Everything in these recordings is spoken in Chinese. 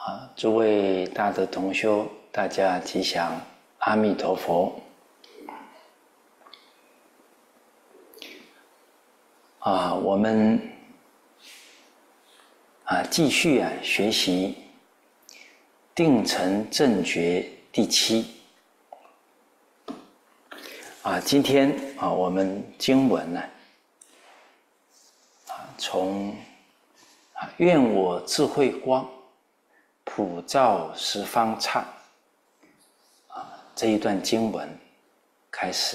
诸位大德同修，大家吉祥，阿弥陀佛。我们继续学习定成正觉第7。今天我们经文呢，从愿我智慧光普照十方刹这一段经文开始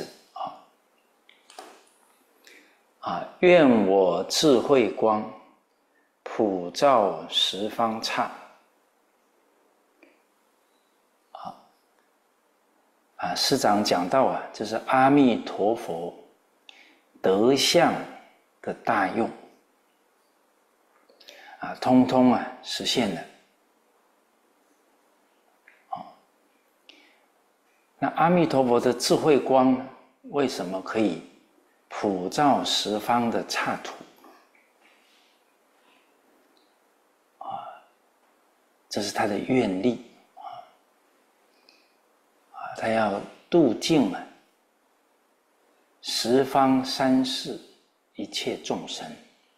愿我智慧光普照十方刹师长讲到这是阿弥陀佛德相的大用通通实现了。那阿弥陀佛的智慧光为什么可以普照十方的刹土这是他的愿力他要度尽十方三世一切众生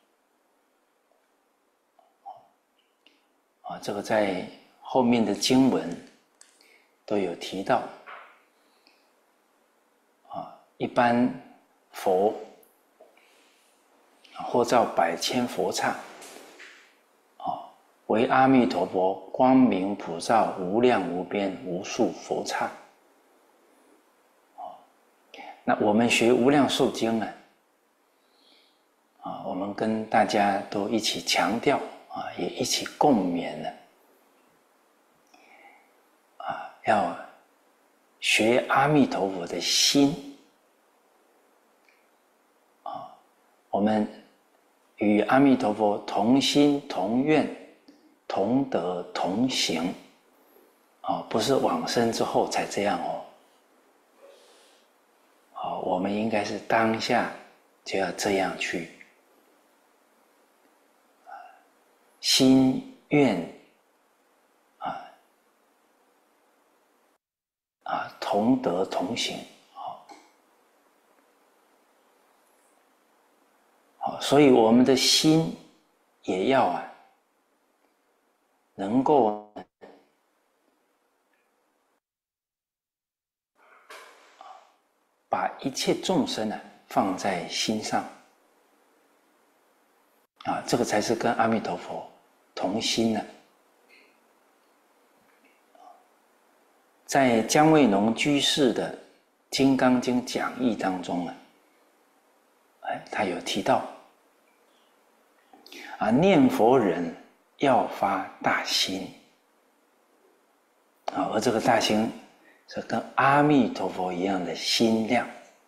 这个在后面的经文都有提到一般佛或照百千佛刹为阿弥陀佛光明普照无量无边无数佛刹那我们学无量寿经我们跟大家都一起强调也一起共勉了要学阿弥陀佛的心我们与阿弥陀佛同心同愿同德同行不是往生之后才这样我们应该是当下就要这样去心愿同德同行所以我们的心也要能够把一切众生放在心上这个才是跟阿弥陀佛同心在姜维农居士的《金刚经》讲义当中他有提到念佛人要发大心而这个大心是跟阿弥陀佛一样的心量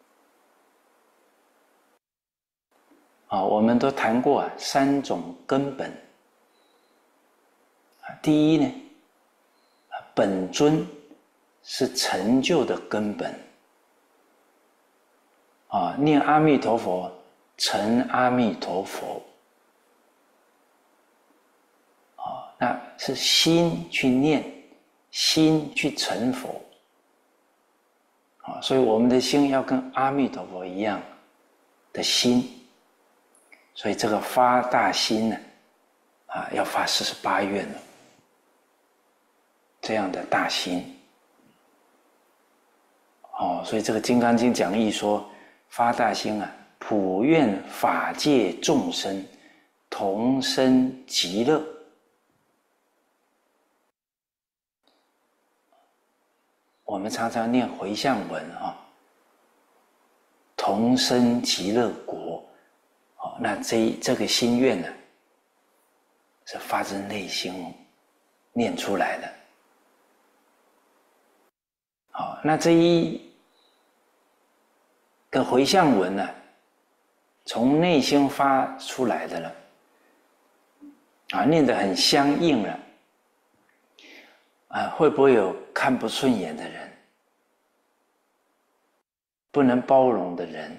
我们都谈过3种根本第一呢本尊是成就的根本念阿弥陀佛成阿弥陀佛那是心去念心去成佛所以我们的心要跟阿弥陀佛一样的心所以这个发大心要发48愿这样的大心所以这个《金刚经》讲义说发大心普愿法界众生同生极乐我们常常念回向文同生极乐国那这个心愿是发自内心念出来的那这一个回向文从内心发出来的了念得很相应了会不会有看不顺眼的人不能包容的人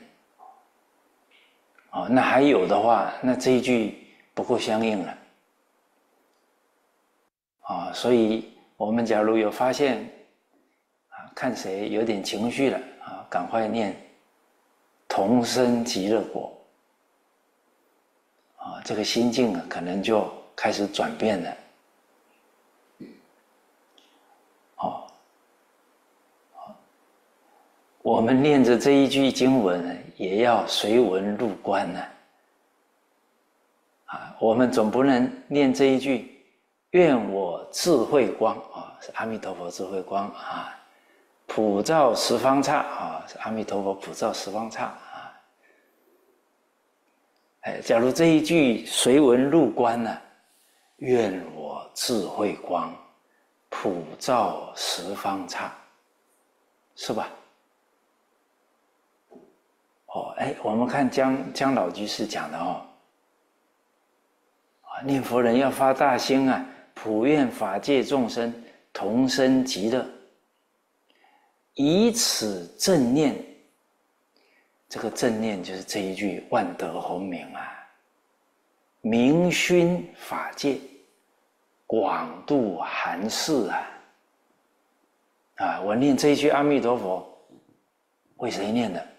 那还有的话那这一句不够相应了啊，所以我们假如有发现啊，看谁有点情绪了啊，赶快念同生极乐国啊，这个心境啊，可能就开始转变了。哦，我们念着这一句经文，也要随文入观呢。啊，我们总不能念这一句“愿我智慧光”啊，是阿弥陀佛智慧光啊，普照十方刹啊，是阿弥陀佛普照十方刹啊。假如这一句随文入观呢，愿我智慧光，普照十方刹，是吧？哦，我们看姜老居士讲的哦，念佛人要发大心啊，普愿法界众生同生极乐，以此正念，这个正念就是这一句万德洪名啊，明熏法界，广度含世啊！我念这一句阿弥陀佛，为谁念的？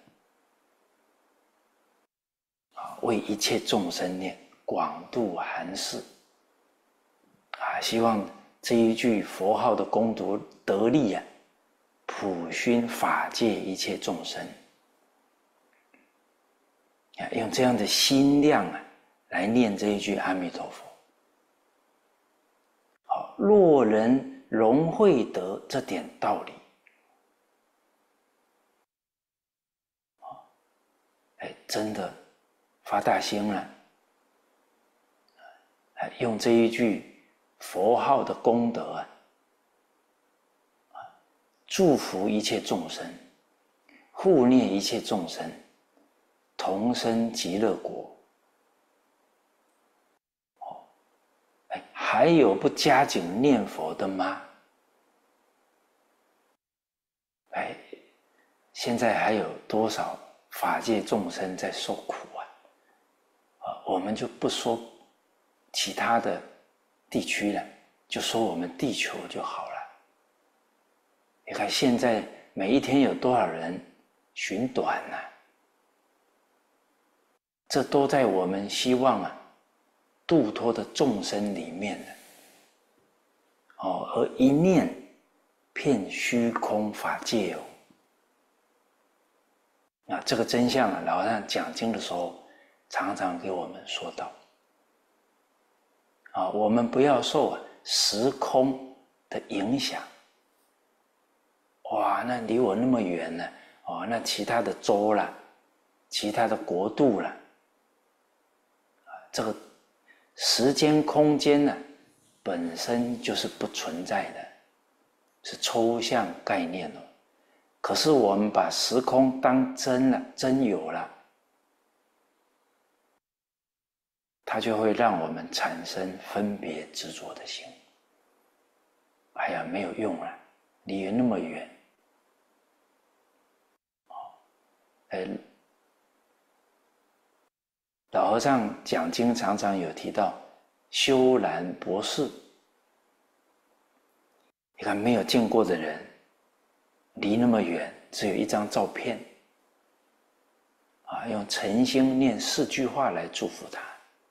为一切众生念，广度含世啊！希望这一句佛号的功德得力啊，普熏法界一切众生啊，用这样的心量啊，来念这一句阿弥陀佛。好，若人融会得这点道理，真的发大心了，用这一句佛号的功德啊，祝福一切众生，护念一切众生，同生极乐国。还有不加紧念佛的吗？现在还有多少法界众生在受苦啊？我们就不说其他的地区了，就说我们地球就好了。你看现在每一天有多少人寻短呢？这都在我们希望度脱的众生里面的而一念遍虚空法界这个真相老和尚讲经的时候常常给我们说到我们不要受时空的影响。哇，那离我那么远呢？那其他的州啦，其他的国度啦，这个时间空间呢，本身就是不存在的，是抽象概念可是我们把时空当真了，真有了，它就会让我们产生分别执着的心。哎呀，没有用了，离那么远。老和尚讲经常常有提到修兰博士，你看没有见过的人，离那么远，只有一张照片用诚心念4句话来祝福他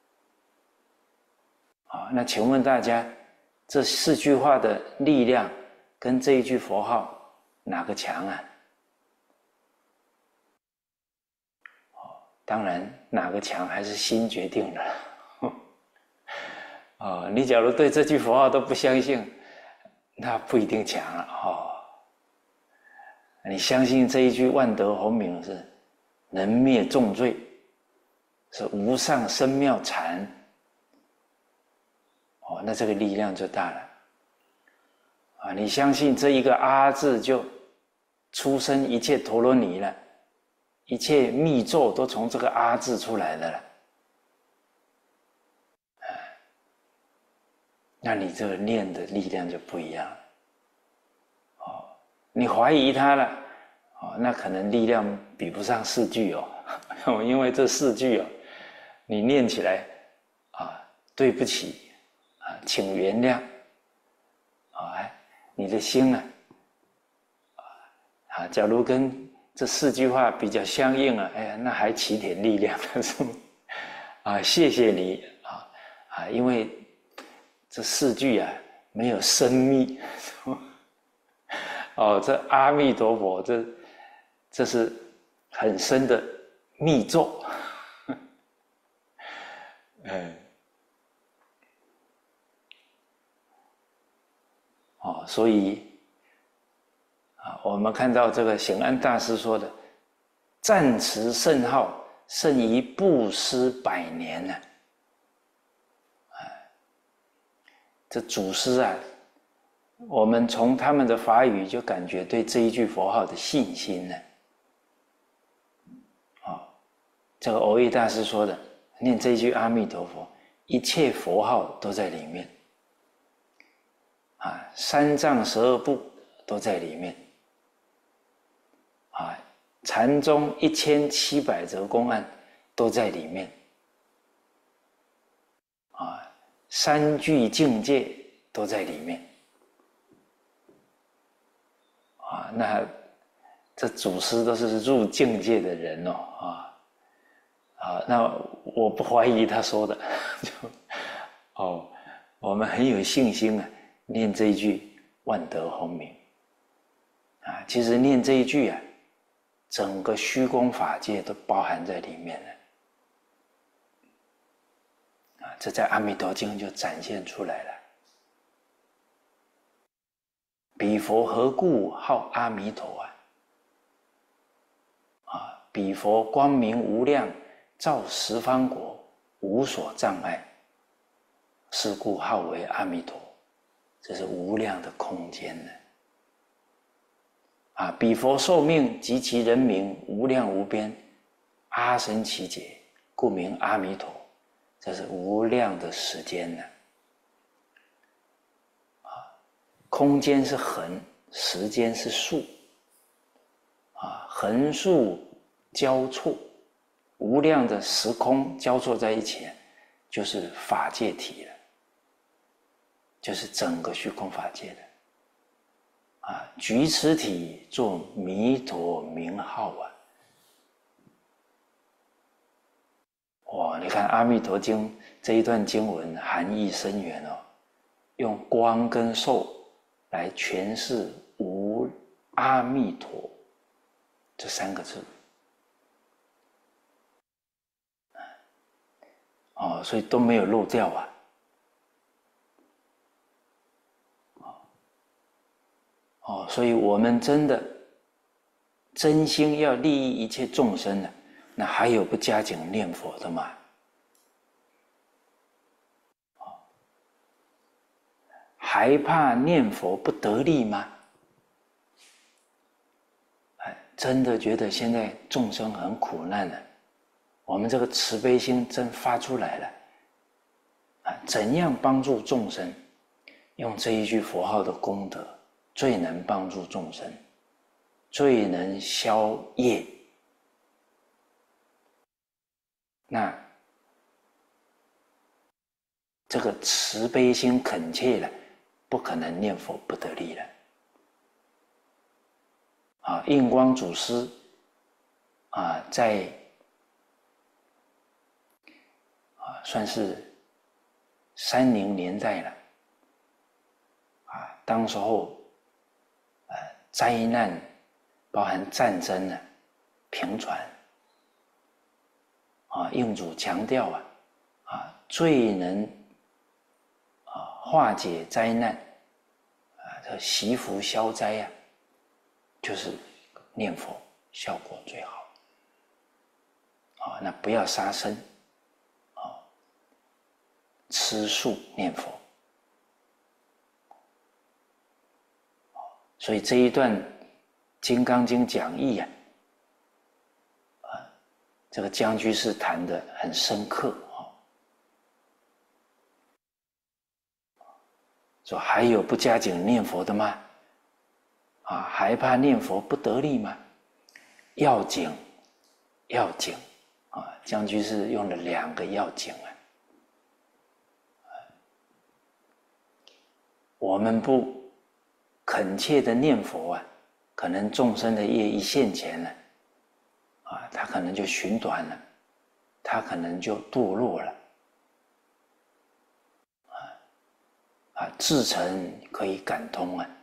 那请问大家，这4句话的力量跟这一句佛号哪个强啊？当然哪个强还是心决定的你假如对这句佛号都不相信，那不一定强了你相信这一句万德洪名是能灭重罪，是无上深妙禅那这个力量就大了你相信这一个阿字就出生一切陀罗尼了，一切密咒都从这个阿字出来的了那你这个念的力量就不一样了你怀疑它了那可能力量比不上4句因为这4句你念起来对不起请原谅你的心假如跟这4句话比较相应哎呀，那还起点力量了，是吗？谢谢你因为这4句没有生密，这阿弥陀佛，这是很深的密咒，所以我们看到这个显安大师说的“赞持圣号，胜于布施100年”呢。这祖师我们从他们的法语就感觉对这一句佛号的信心呢。这个蕅益大师说的，念这一句阿弥陀佛，一切佛号都在里面三藏12部都在里面禅宗1700则公案都在里面三具境界都在里面那这祖师都是入境界的人那我不怀疑他说的我们很有信心念这一句万德洪名其实念这一句整个虚空法界都包含在里面了这在《阿弥陀经》就展现出来了。彼佛何故号阿弥陀彼佛光明无量，照十方国，无所障碍，是故号为阿弥陀。这是无量的空间呢彼佛寿命及其人名无量无边，阿僧祇劫，故名阿弥陀。这是无量的时间呢空间是横，时间是竖横竖交错，无量的时空交错在一起就是法界体了，就是整个虚空法界的举此体作弥陀名号你看《阿弥陀经》这一段经文含义深远用光跟寿来诠释无阿弥陀这3个字所以都没有漏掉所以我们真的真心要利益一切众生那还有不加紧念佛的吗？还怕念佛不得力吗？真的觉得现在众生很苦难了，我们这个慈悲心真发出来了怎样帮助众生？用这一句佛号的功德最能帮助众生，最能消业。那这个慈悲心恳切了，不可能念佛不得力了印光祖师在算是30年代了当时候灾难包含战争频传印祖强调最能化解灾难这祈福消灾就是念佛，效果最好那不要杀生吃素念佛所以这一段《金刚经》讲义这个江居士谈得很深刻说还有不加紧念佛的吗？还怕念佛不得力吗？要紧，要紧江居士用了2个要紧我们不恳切的念佛啊，可能众生的业一现前了，啊，他可能就寻短了，他可能就堕落了，至诚可以感通啊。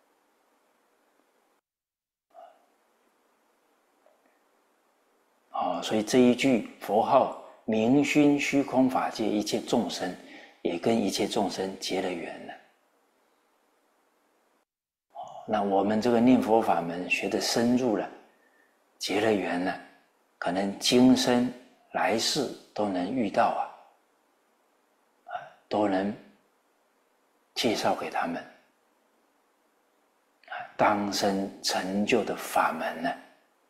所以这一句佛号明熏虚空法界一切众生，也跟一切众生结了缘了。那我们这个念佛法门学得深入了，结了缘了，可能今生来世都能遇到都能介绍给他们当生成就的法门呢。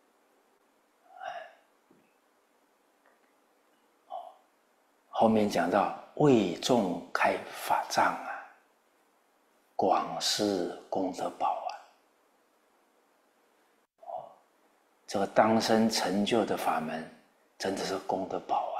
后面讲到为众开法藏啊，广施功德宝这个当生成就的法门真的是功德宝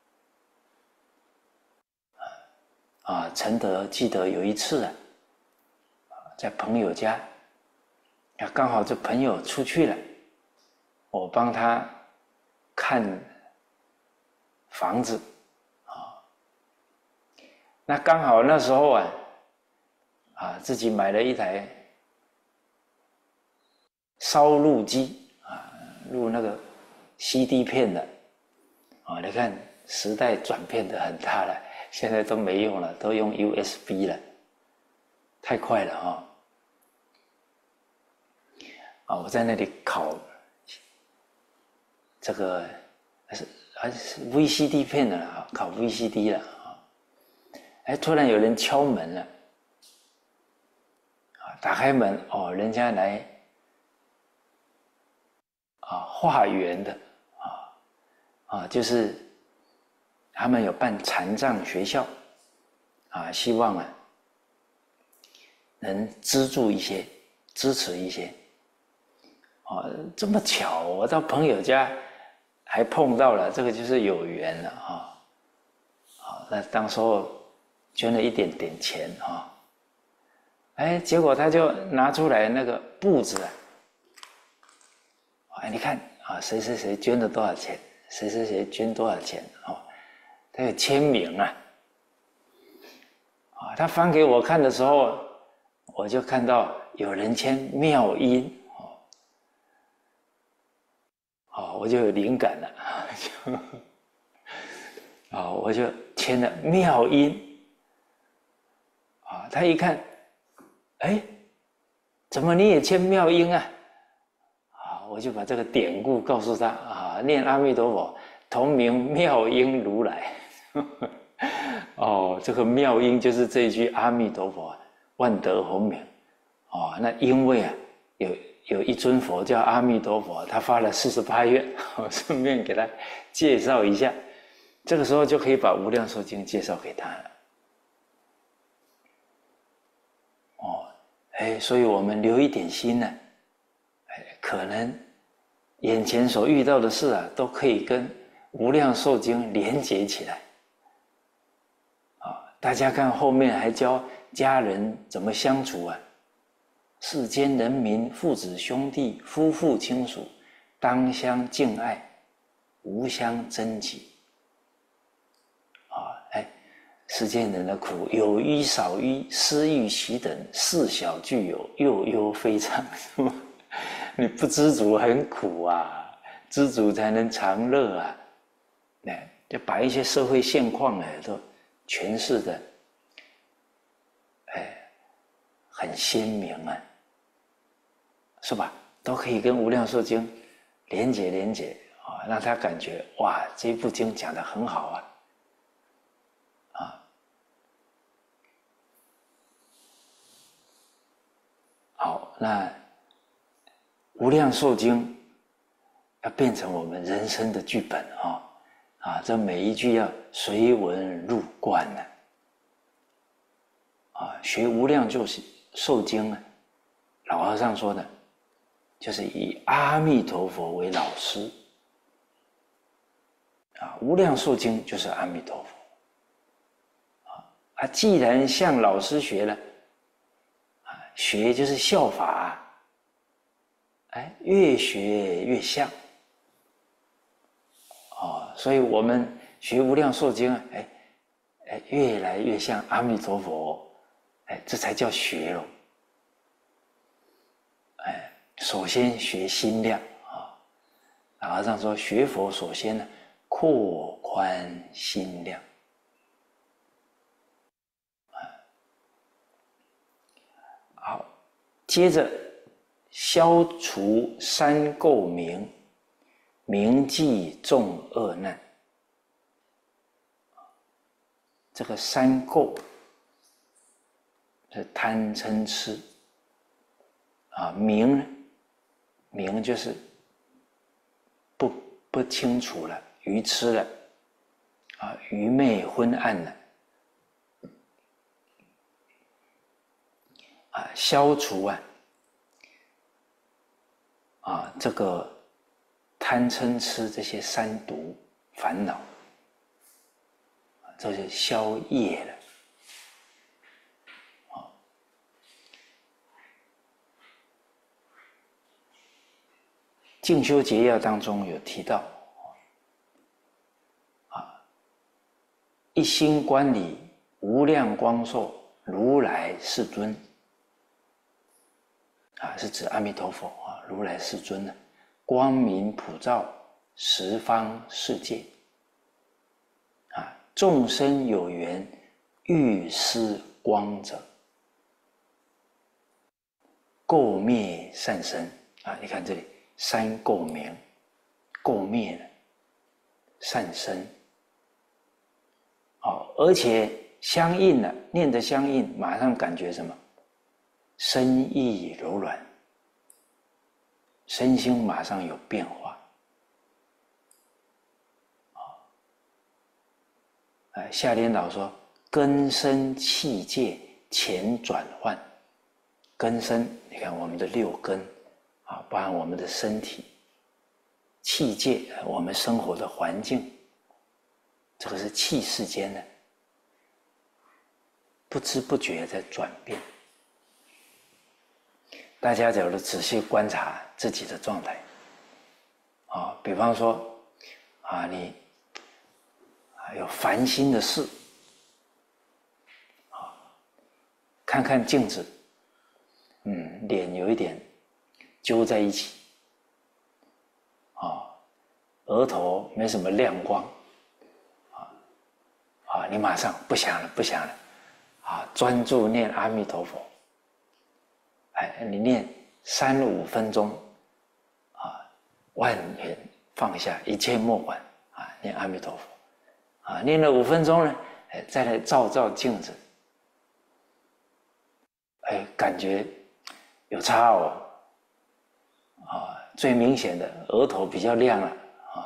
承德记得有一次在朋友家，刚好这朋友出去了，我帮他看房子那刚好那时候自己买了一台烧录机录那个 CD 片的你看时代转变得很大了，现在都没用了，都用 USB 了，太快了我在那里烤这个还是 VCD 片的了烤 VCD 了突然有人敲门了打开门人家来化缘的就是他们有办残障学校希望能资助一些支持一些这么巧我到朋友家还碰到了，这个就是有缘了那当时候捐了一点点钱结果他就拿出来那个簿子你看谁谁谁捐了多少钱，谁谁谁捐多少钱他有签名他翻给我看的时候，我就看到有人签妙音我就有灵感了我就签了妙音他一看怎么你也签妙音我就把这个典故告诉他念阿弥陀佛同名妙音如来这个妙音就是这一句阿弥陀佛万德洪名那因为有一尊佛叫阿弥陀佛，他发了48愿顺便给他介绍一下，这个时候就可以把无量寿经介绍给他了所以我们留一点心呢可能眼前所遇到的事都可以跟无量寿经连结起来大家看后面还教家人怎么相处世间人民父子兄弟夫妇亲属当相敬爱无相争己世间人的苦有余少余施欲其等事小具有忧忧非常你不知足很苦知足才能常乐就把一些社会现况都诠释的很鲜明是吧？都可以跟无量寿经连结让他感觉哇这部经讲得很好好，那无量寿经要变成我们人生的剧本这每一句要随文入观学无量寿经老和尚说的就是以阿弥陀佛为老师无量寿经就是阿弥陀佛既然向老师学了学就是效法，越学越像。所以我们学无量寿经，越来越像阿弥陀佛，这才叫学咯。首先学心量啊，和尚说学佛首先呢，扩宽心量。好，接着消除三垢名，铭记众恶难。这个三垢是贪嗔痴名就是不清楚了，愚痴了愚昧昏暗了消除这个贪嗔痴这些三毒烦恼，这就消业了。静修结要当中有提到一心观理无量光寿如来世尊是指阿弥陀佛如来世尊呢，光明普照十方世界众生有缘欲施光者，垢灭善生你看这里三垢名，垢灭了，善生而且相应了，念得相应，马上感觉什么？身意柔软，身心马上有变化夏莲老说根身气界前转换。根身你看我们的六根包含我们的身体，气界我们生活的环境，这个是气世间的不知不觉在转变。大家只要仔细观察自己的状态比方说你有烦心的事看看镜子脸有一点揪在一起额头没什么亮光你马上不想了专注念阿弥陀佛你念3-5分钟万缘放下，一切莫管念阿弥陀佛念了5分钟呢再来照镜子感觉有差最明显的额头比较亮了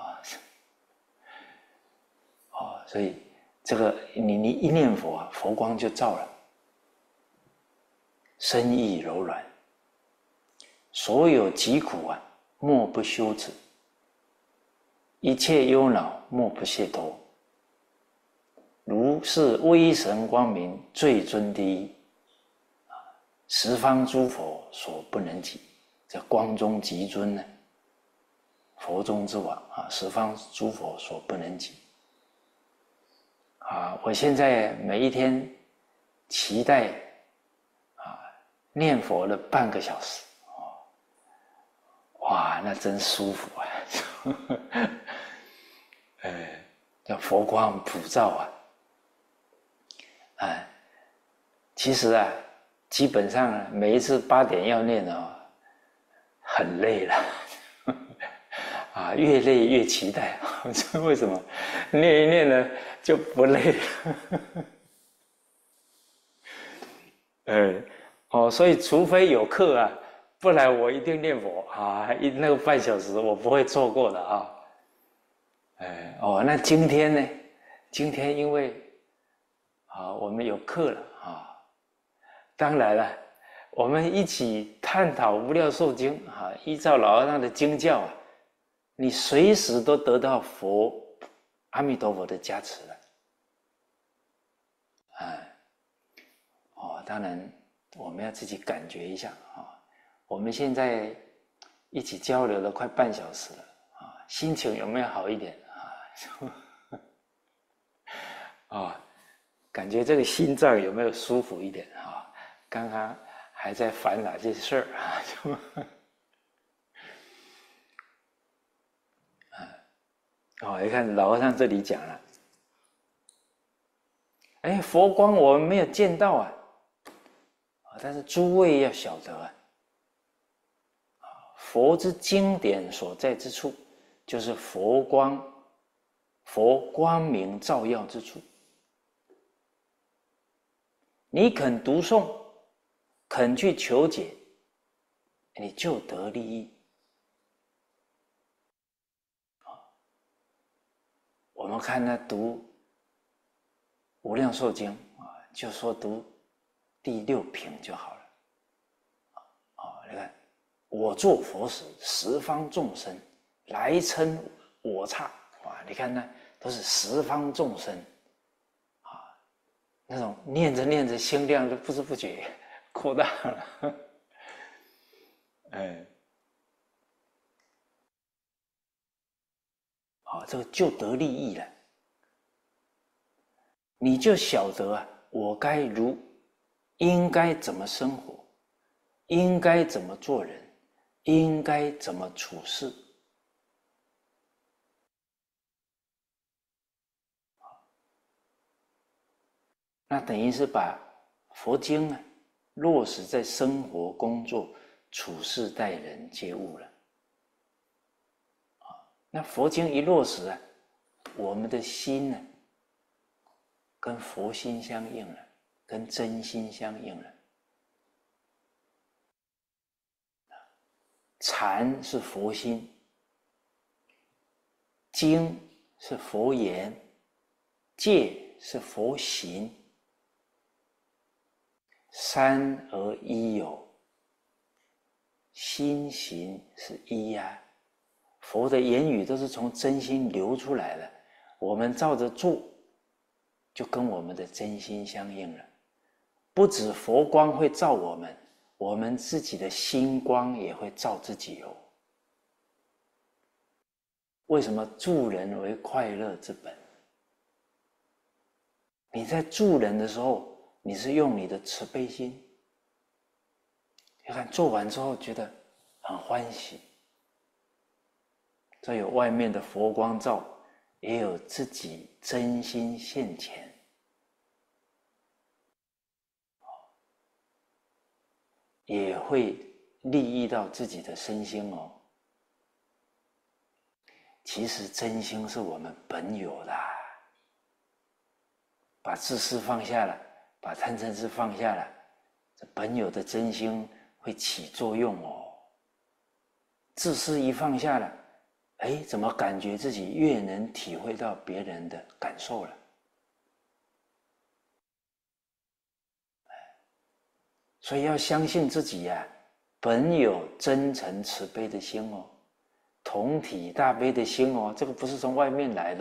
所以这个你一念佛佛光就照了，身意柔软，所有疾苦莫不休止，一切忧恼莫不解脱，如是威神光明最尊第一十方诸佛所不能及。这光中极尊呢，佛中之王十方诸佛所不能及我现在每一天期待念佛了半个小时哇，那真舒服叫佛光普照其实基本上每一次8点要念很累了越累越期待这为什么？念一念呢就不累了所以除非有课不然我一定念佛那个半小时我不会错过的那今天呢？今天因为我们有课了当然了，我们一起探讨无量寿经依照老和尚的经教你随时都得到阿弥陀佛的加持了当然我们要自己感觉一下啊。我们现在一起交流了快半小时了啊，心情有没有好一点啊？感觉这个心脏有没有舒服一点啊？刚刚还在烦哪些事儿啊？你看老和尚这里讲了，哎，佛光我们没有见到啊，但是诸位要晓得啊，佛之经典所在之处，就是佛光明照耀之处。你肯读诵，肯去求解，你就得利益。我们看他读《无量寿经》就说读第6品就好了。你看，我作佛时，十方众生来称我刹。你看那都是十方众生那种念着念着心量就不知不觉扩大了这个就得利益了。你就晓得啊，我应该怎么生活，应该怎么做人，应该怎么处事。那等于是把佛经落实在生活、工作、处事、待人接物了。那佛经一落实我们的心跟佛心相应了，跟真心相应了。禅是佛心，经是佛言，戒是佛行，三而一有，心行是一佛的言语都是从真心流出来的，我们照着做，就跟我们的真心相应了。不止佛光会照我们，我们自己的心光也会照自己为什么助人为快乐之本？你在助人的时候，你是用你的慈悲心，你看做完之后觉得很欢喜，这有外面的佛光照，也有自己真心现前，也会利益到自己的身心其实真心是我们本有的把自私放下了，把贪嗔痴放下了，这本有的真心会起作用自私一放下了，怎么感觉自己越能体会到别人的感受了？所以要相信自己本有真诚慈悲的心同体大悲的心这个不是从外面来的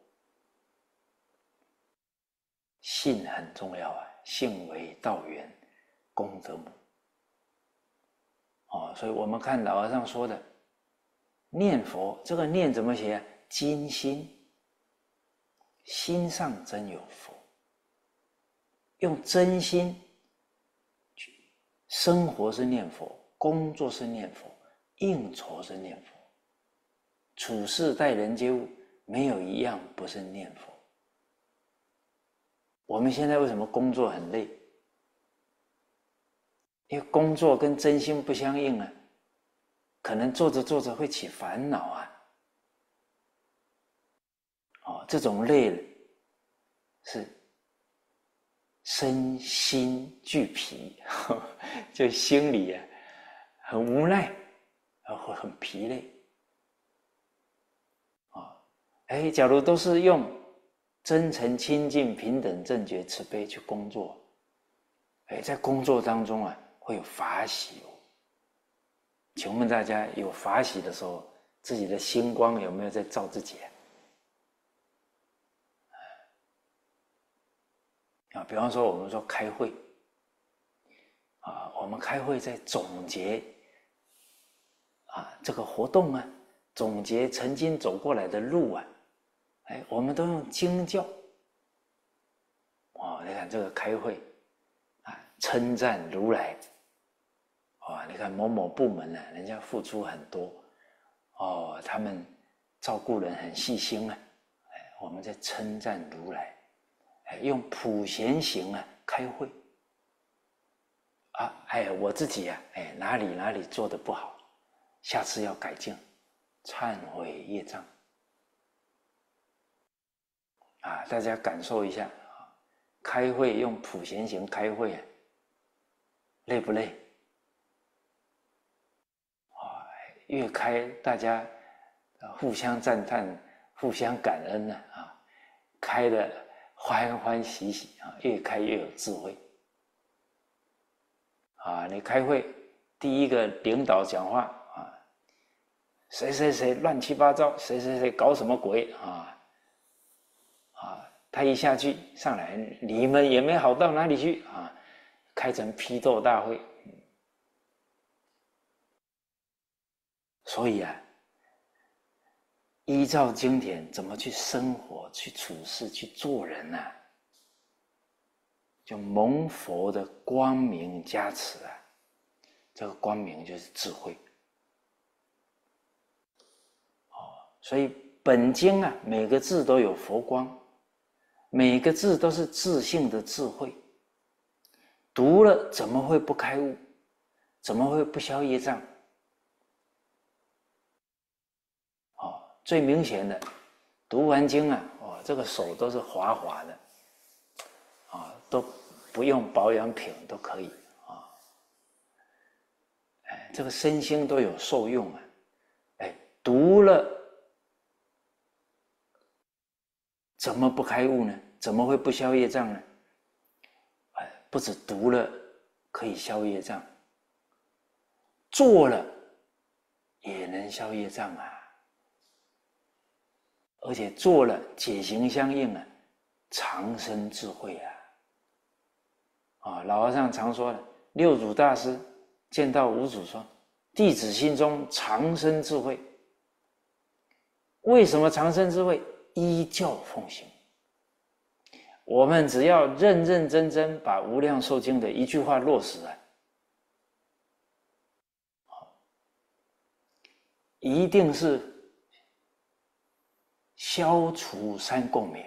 信很重要信为道源，功德母所以我们看老和尚说的念佛，这个念怎么写精心，心上真有佛，用真心生活是念佛，工作是念佛，应酬是念佛，处事待人接物没有一样不是念佛。我们现在为什么工作很累？因为工作跟真心不相应可能做着做着会起烦恼这种累是身心俱疲就心里很无奈会很疲累假如都是用真诚清净平等正觉慈悲去工作在工作当中会有法喜请问大家有法喜的时候自己的心光有没有在照自己比方说我们说开会我们开会在总结这个活动啊，总结曾经走过来的路啊，我们都用经教。你看这个开会称赞如来。你看某某部门啊，人家付出很多，他们照顾人很细心啊，我们在称赞如来，用普贤行开会。我自己哪里做得不好，下次要改进，忏悔业障。大家感受一下，开会用普贤行开会累不累？越开大家互相赞叹，互相感恩开得欢欢喜喜越开越有智慧。你开会第一个领导讲话谁谁谁乱七八糟，谁谁谁搞什么鬼他一下去上来，你们也没好到哪里去开成批斗大会。所以依照经典怎么去生活、去处事、去做人就蒙佛的光明加持这个光明就是智慧。所以本经每个字都有佛光，每个字都是自性的智慧，读了怎么会不开悟？怎么会不消业障？最明显的，读完经这个手都是滑滑的都不用保养品都可以这个身心都有受用读了怎么不开悟呢？怎么会不消业障呢？不止读了可以消业障，做了也能消业障而且做了解行相应长生智慧老和尚常说的，六祖大师见到五祖说，弟子心中长生智慧。为什么长生智慧？依教奉行。我们只要认认真真把无量寿经的一句话落实一定是消除三共鸣。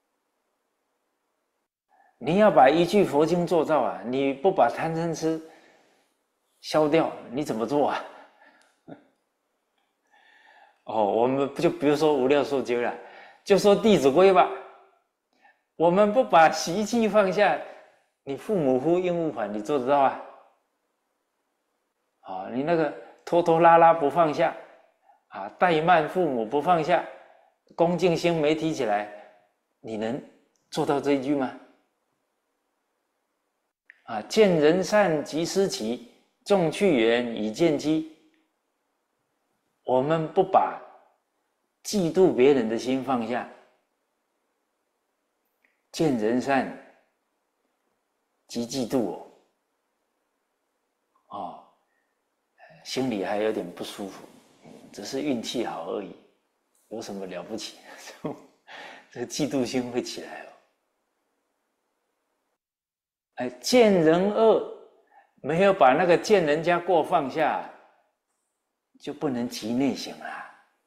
你要把一句佛经做到你不把贪嗔痴消掉，你怎么做我们就比如说无量寿经了，就说弟子规吧，我们不把习气放下，你父母呼应勿缓，你做得到你那个拖拖拉拉不放下怠慢父母不放下，恭敬心没提起来，你能做到这一句吗？见人善即思齐，众去远以见机。我们不把嫉妒别人的心放下，见人善即嫉妒心里还有点不舒服，只是运气好而已，有什么了不起？这个嫉妒心会起来见人恶，没有把那个见人家过放下，就不能集内省了。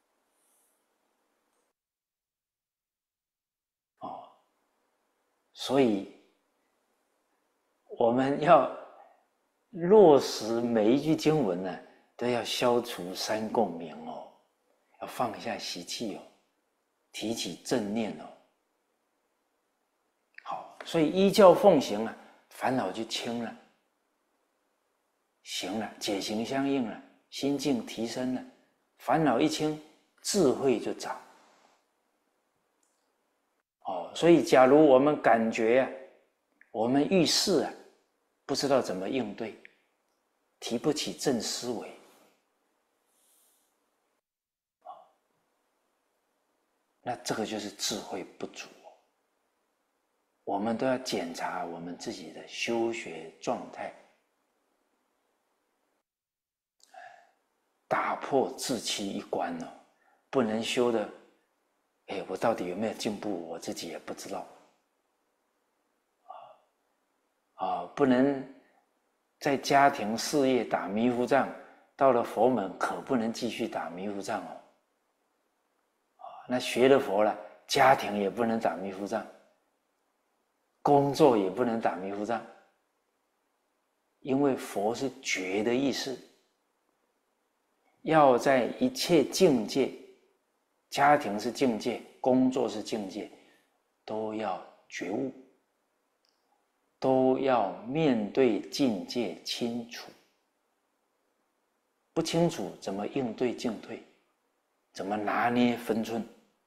所以我们要落实每一句经文都要消除三共鸣要放下习气提起正念好，所以依教奉行烦恼就轻了，行了，解行相应了，心境提升了，烦恼一轻，智慧就长。所以假如我们感觉我们遇事不知道怎么应对，提不起正思维，那这个就是智慧不足。我们都要检查我们自己的修学状态打破自欺一关哦，不能修的，哎，我到底有没有进步，我自己也不知道。不能在家庭事业打迷糊仗，到了佛门可不能继续打迷糊仗哦。那学了佛了，家庭也不能打迷糊仗，工作也不能打迷糊仗，因为佛是觉的意思，要在一切境界，家庭是境界，工作是境界，都要觉悟，都要面对境界清楚。不清楚怎么应对进退，怎么拿捏分寸？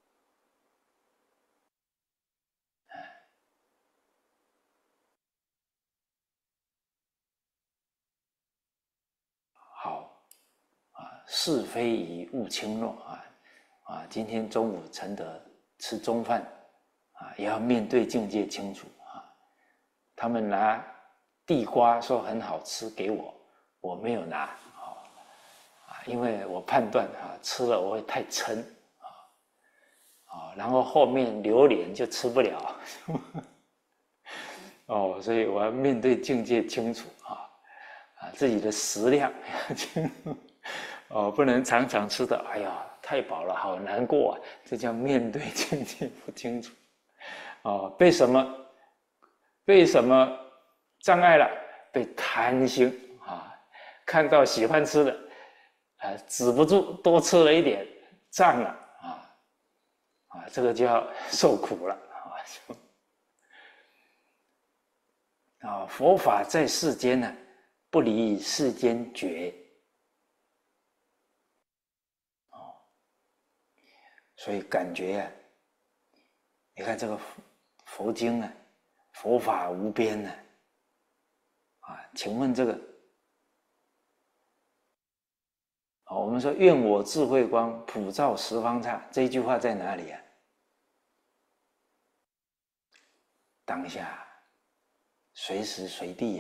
好是非以勿轻诺今天中午承德吃中饭也要面对境界清楚他们拿地瓜说很好吃给我，我没有拿因为我判断吃了我会太撑然后后面榴莲就吃不了所以我要面对境界清楚自己的食量清楚不能常常吃的，哎呀，太饱了，好难过这叫面对境界不清楚被什么障碍了？被贪心看到喜欢吃的止不住，多吃了一点，胀了这个就要受苦了佛法在世间呢，不离世间觉所以感觉你看这个佛经佛法无边请问这个我们说愿我智慧光普照十方刹，这一句话在哪里当下随时随地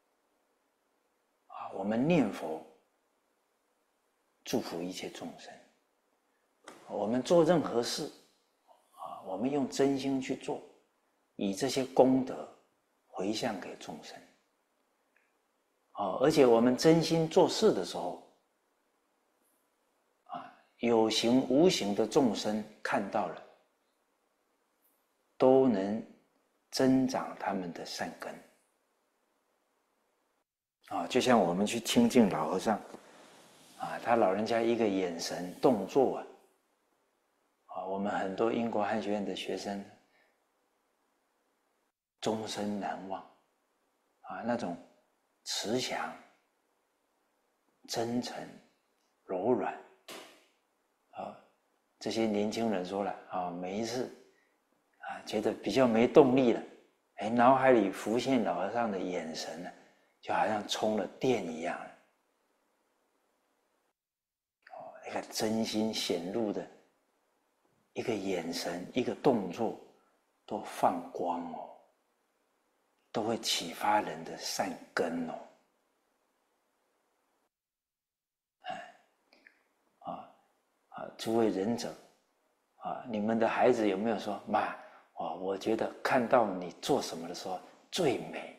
我们念佛祝福一切众生，我们做任何事我们用真心去做，以这些功德回向给众生而且我们真心做事的时候有形无形的众生看到了，都能增长他们的善根就像我们去亲近老和尚他老人家一个眼神动作我们很多英国汉学院的学生终身难忘那种慈祥、真诚、柔软这些年轻人说了每一次觉得比较没动力了，脑海里浮现老和尚的眼神就好像充了电一样那个真心显露的一个眼神一个动作都放光都会启发人的善根诸位仁者你们的孩子有没有说妈我觉得看到你做什么的时候最美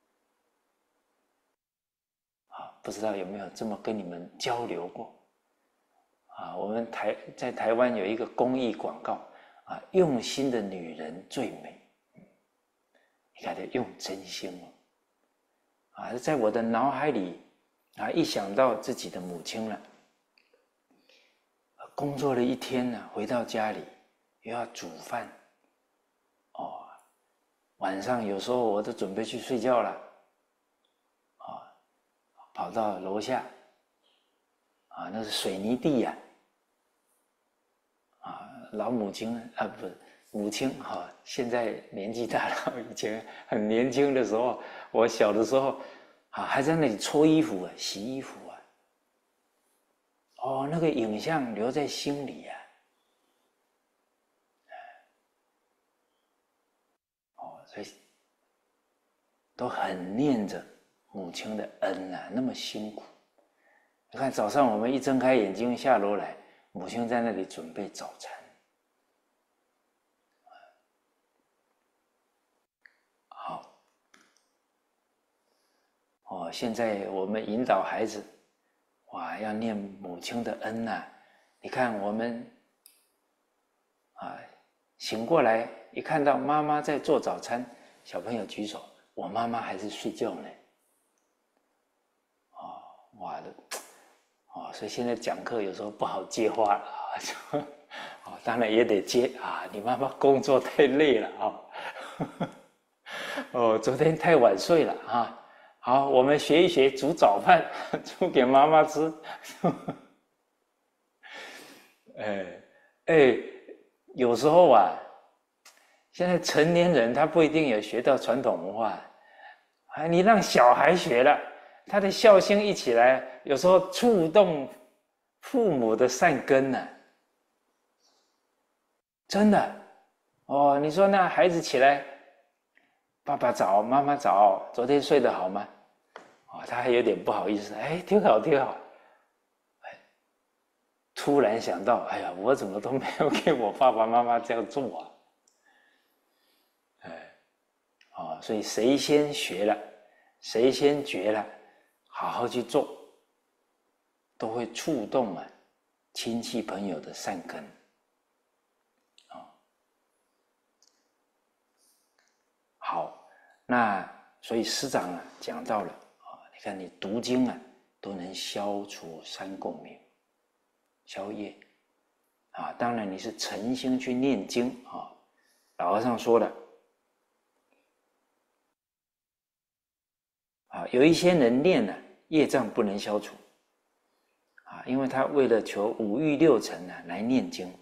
不知道有没有这么跟你们交流过我们在台湾有一个公益广告用心的女人最美你看用真心在我的脑海里一想到自己的母亲了工作了一天回到家里又要煮饭晚上有时候我都准备去睡觉了跑到楼下那是水泥地老母亲不是母亲现在年纪大了，以前很年轻的时候，我小的时候还在那里搓衣服洗衣服那个影像留在心里所以都很念着母亲的恩那么辛苦你看早上我们一睁开眼睛下楼来，母亲在那里准备早餐。好，现在我们引导孩子，哇，要念母亲的恩呐。你看我们醒过来一看到妈妈在做早餐，小朋友举手，我妈妈还是睡觉呢。哇的，所以现在讲课有时候不好接话了当然也得接你妈妈工作太累了昨天太晚睡了好，我们学一学煮早饭，煮给妈妈吃。有时候现在成年人他不一定有学到传统文化你让小孩学了，他的孝心一起来，有时候触动父母的善根真的你说那孩子起来，爸爸早，妈妈早，昨天睡得好吗？他还有点不好意思，挺好挺好。突然想到，哎呀，我怎么都没有给我爸爸妈妈这样做所以谁先学了，谁先觉了，好好去做，都会触动亲戚朋友的善根好，那所以师长讲到了你看你读经都能消除三共名，消业当然你是诚心去念经老和尚说了有一些人念业障不能消除因为他为了求五欲六尘来念经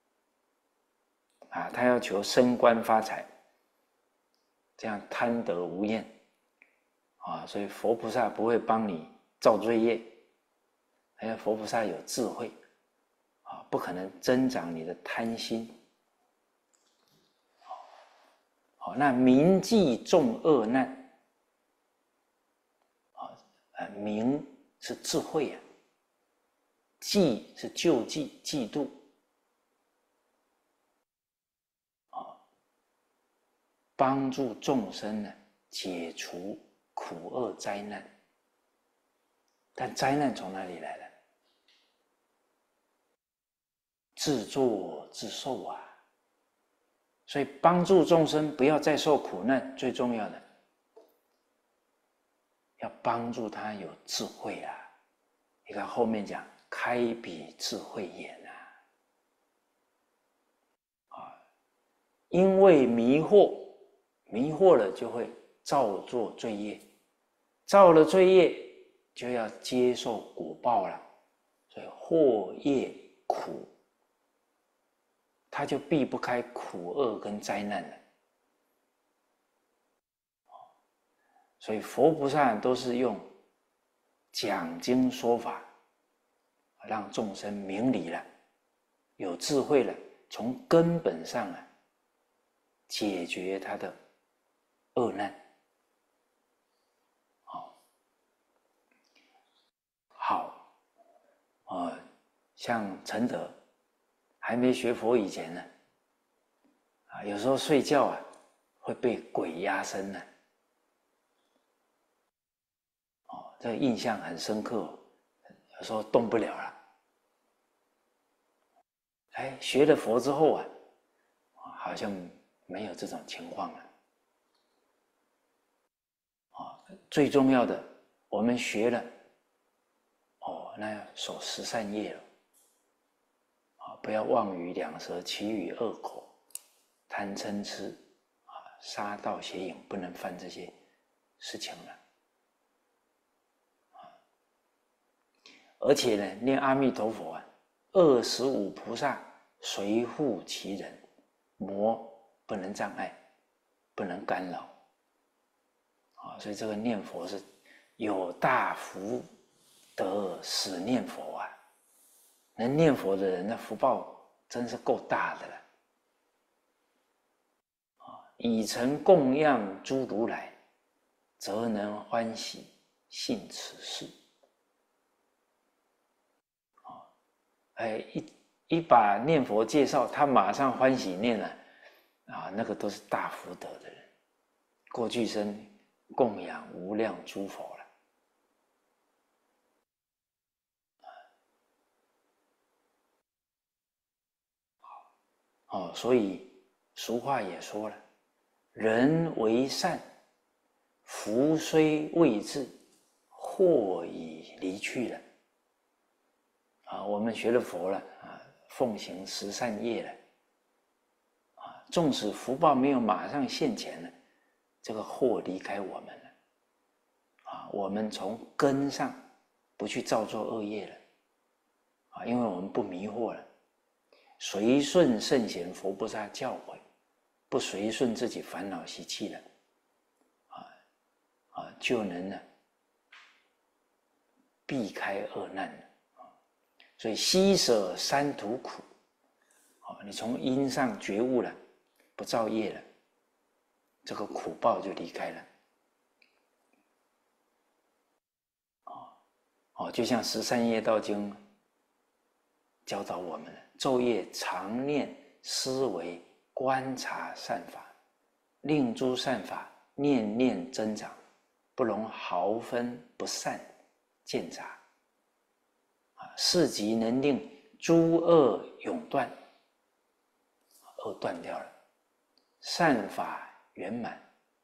他要求升官发财，这样贪得无厌所以佛菩萨不会帮你造罪业，因为佛菩萨有智慧不可能增长你的贪心那铭记众恶难明是智慧记是救济嫉妒帮助众生解除苦厄灾难。但灾难从哪里来的？自作自受所以帮助众生不要再受苦难，最重要的要帮助他有智慧你看后面讲开彼智慧眼因为迷惑了就会造作罪业，造了罪业就要接受果报了，所以祸业苦，他就避不开苦厄跟灾难了。所以佛菩萨都是用讲经说法，让众生明理了，有智慧了，从根本上解决他的恶难。好，像陈德还没学佛以前呢，有时候睡觉会被鬼压身这个印象很深刻有时候动不了了。学了佛之后好像没有这种情况了。最重要的，我们学了那要守十善业了不要妄语两舌，绮语恶口，贪嗔痴杀盗邪淫，不能犯这些事情了而且呢，念阿弥陀佛25菩萨随护其人，魔不能障碍，不能干扰所以这个念佛是有大福德使念佛能念佛的人的福报真是够大的了以诚供养诸如来，则能欢喜信此事一把念佛介绍，他马上欢喜念了，那个都是大福德的人，过去生供养无量诸佛了。所以俗话也说了，人为善，福虽未至，祸已离去了。我们学了佛了奉行十善业了纵使福报没有马上现前了，这个祸离开我们了我们从根上不去造作恶业了因为我们不迷惑了，随顺圣贤佛菩萨教诲，不随顺自己烦恼习气了就能避开恶难了。所以悉舍三途苦你从因上觉悟了，不造业了，这个苦报就离开了就像十善业道经教导我们了，昼夜常念思维观察善法，令诸善法念念增长，不容毫分不善见杂是即能令诸恶永断，恶断掉了，善法圆满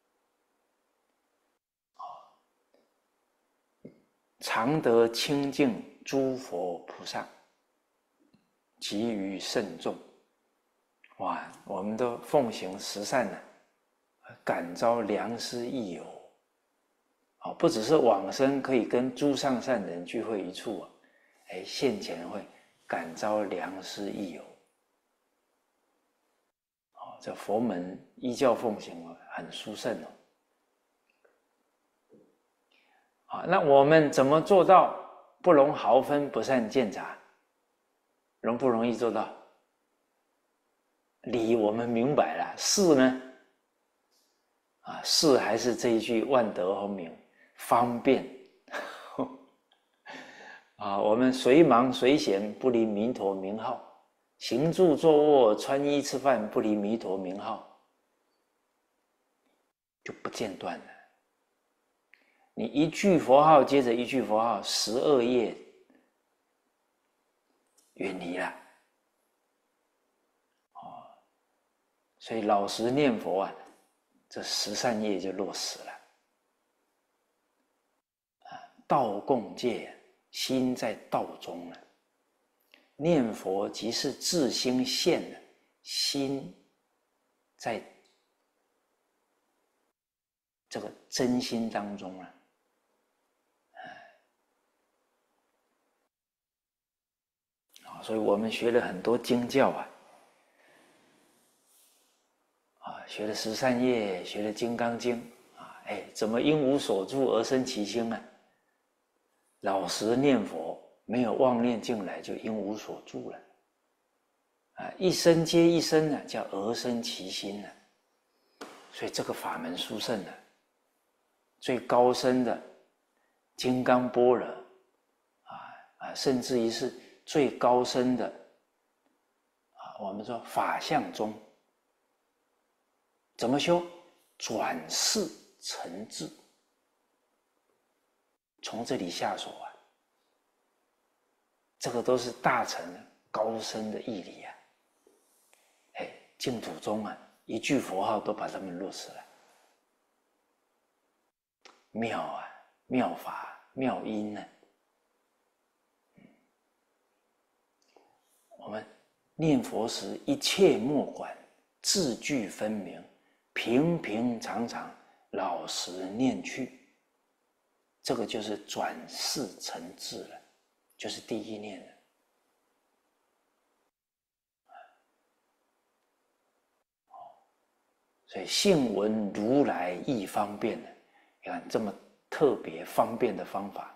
常得清净诸佛菩萨，给予圣众。我们都奉行十善感召良师益友不只是往生可以跟诸上善人聚会一处现前会感召良师益友这佛门依教奉行很殊胜那我们怎么做到不容毫分不善见杂？容不容易做到？理我们明白了，事呢事还是这一句万德洪名方便我们随忙随闲不离弥陀名号，行住坐卧穿衣吃饭不离弥陀名号，就不间断了。你一句佛号接着一句佛号，12业远离了所以老实念佛这十善业就落实了道共戒，心在道中了。念佛即是自心现了，心在这个真心当中了所以我们学了很多经教学了十善业，学了金刚经怎么因无所住而生其心老实念佛，没有妄念进来，就因无所住了一生接一生叫而生其心所以这个法门殊胜最高深的金刚般若甚至于是最高深的我们说法相中，怎么修？转世成智，从这里下手这个都是大乘高深的义理净土中一句佛号都把它们落实了，妙妙法妙音我们念佛时一切莫管，字句分明，平平常常，老实念去，这个就是转世成智了，就是第一念了所以信闻如来亦方便你看这么特别方便的方法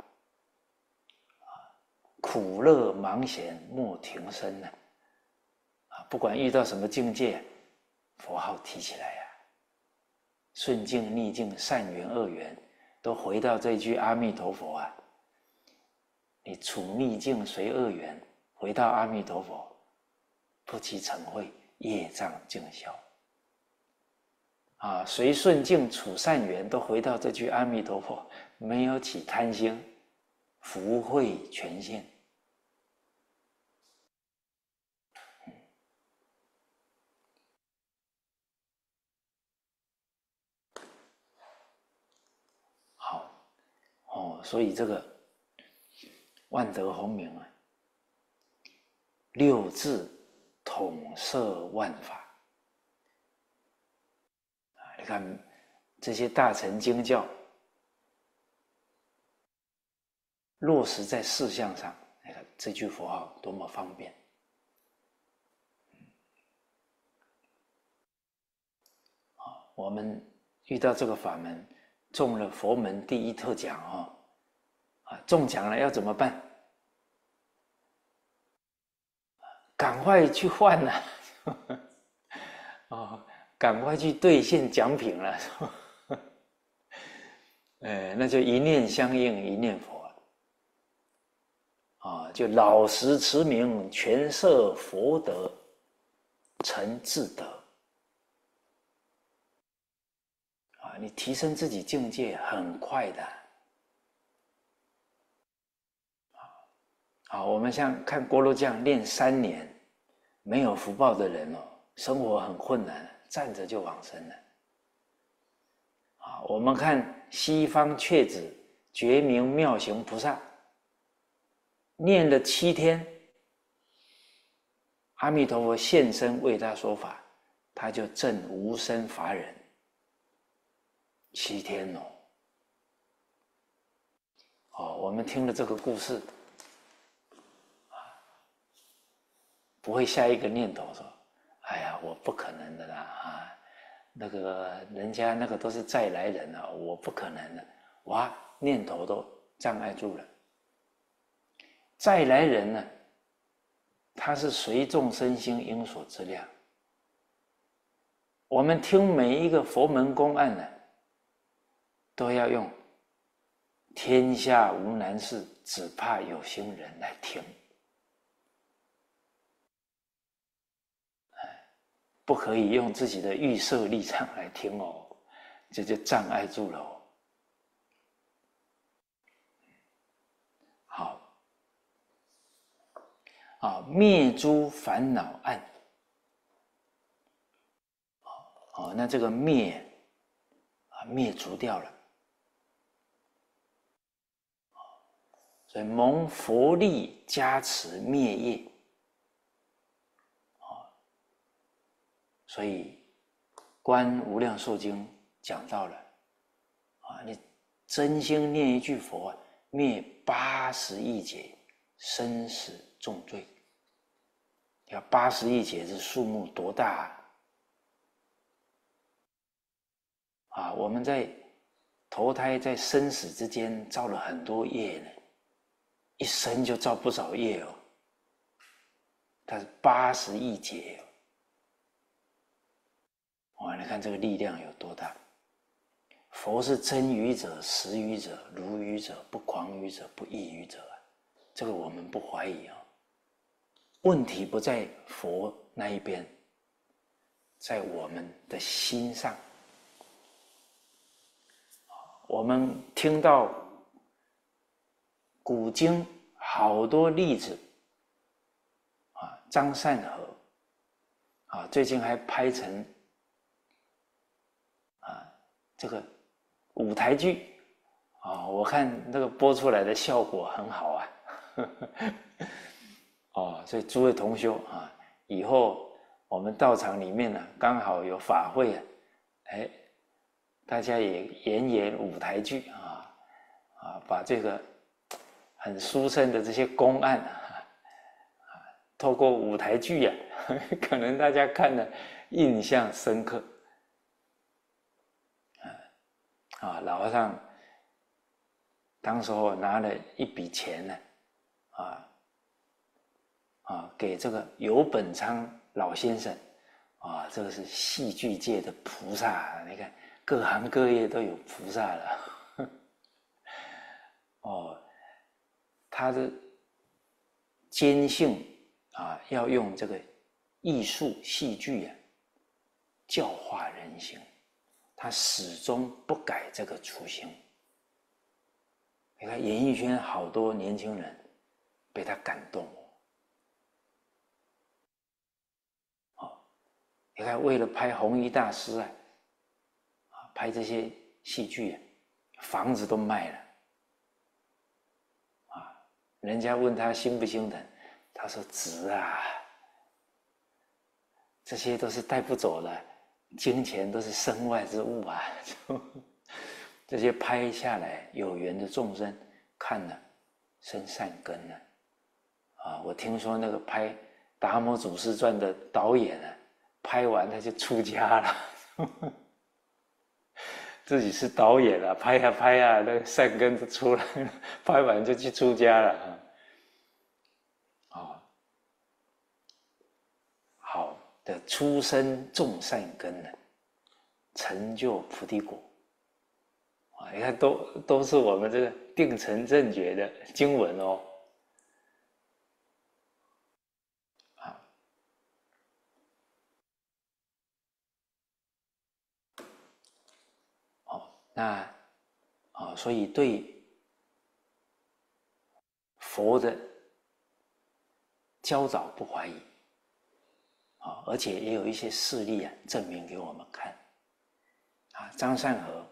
苦乐忙闲莫停声不管遇到什么境界，佛号提起来顺境逆境善缘恶缘都回到这句阿弥陀佛你处逆境随恶缘回到阿弥陀佛，不期成慧，业障尽消。随顺境处善缘，都回到这句阿弥陀佛，没有起贪心，福慧全现。好，所以这个万德洪名啊，六字统摄万法。你看这些大乘经教落实在事项上，你看这句佛号多么方便。我们遇到这个法门，中了佛门第一特奖中奖了要怎么办？赶快去换了赶快去兑现奖品了那就一念相应一念佛就老实持名，全摄佛德，成自得你提升自己境界很快的我们像看锅炉匠练3年，没有福报的人生活很困难，站着就往生了我们看西方确子觉明妙行菩萨，念了7天，阿弥陀佛现身为他说法，他就证无生法忍。7天我们听了这个故事不会下一个念头说：“哎呀，我不可能的啦那个人家那个都是再来人我不可能的。”哇，念头都障碍住了。再来人呢，他是随众生心应所知量。我们听每一个佛门公案呢，都要用天下无难事，只怕有心人来听。不可以用自己的预设立场来听这就障碍住了好，灭诸烦恼案那这个灭灭除掉了所以蒙佛力加持灭业所以观无量寿经讲到了你真心念一句佛灭80亿劫生死重罪。要80亿劫这数目多大我们在投胎在生死之间造了很多业呢，一生就造不少业它是80亿劫你看这个力量有多大。佛是真语者、实语者、如语者、不诳语者、不异语者这个我们不怀疑问题不在佛那一边，在我们的心上。我们听到古今好多例子张善和最近还拍成这个舞台剧我看那个播出来的效果很好所以诸位同修以后我们道场里面呢刚好有法会大家也演舞台剧把这个很殊胜的这些公案透过舞台剧可能大家看了印象深刻老和尚当时候拿了一笔钱呢给这个游本昌老先生这个是戏剧界的菩萨你看各行各业都有菩萨了他的坚信要用这个艺术戏剧教化人心，他始终不改这个初心。你看演艺圈好多年轻人被他感动你看为了拍弘一大师拍这些戏剧房子都卖了人家问他心不心疼，他说值啊，这些都是带不走的，金钱都是身外之物啊。这些拍下来有缘的众生看了生善根了我听说那个拍《达摩祖师传》的导演拍完他就出家了自己是导演拍那个善根就出来了，拍完就去出家了好的出生种善根成就菩提果你看都是我们这个定成正觉的经文那所以对佛的教导不怀疑而且也有一些事例证明给我们看张善和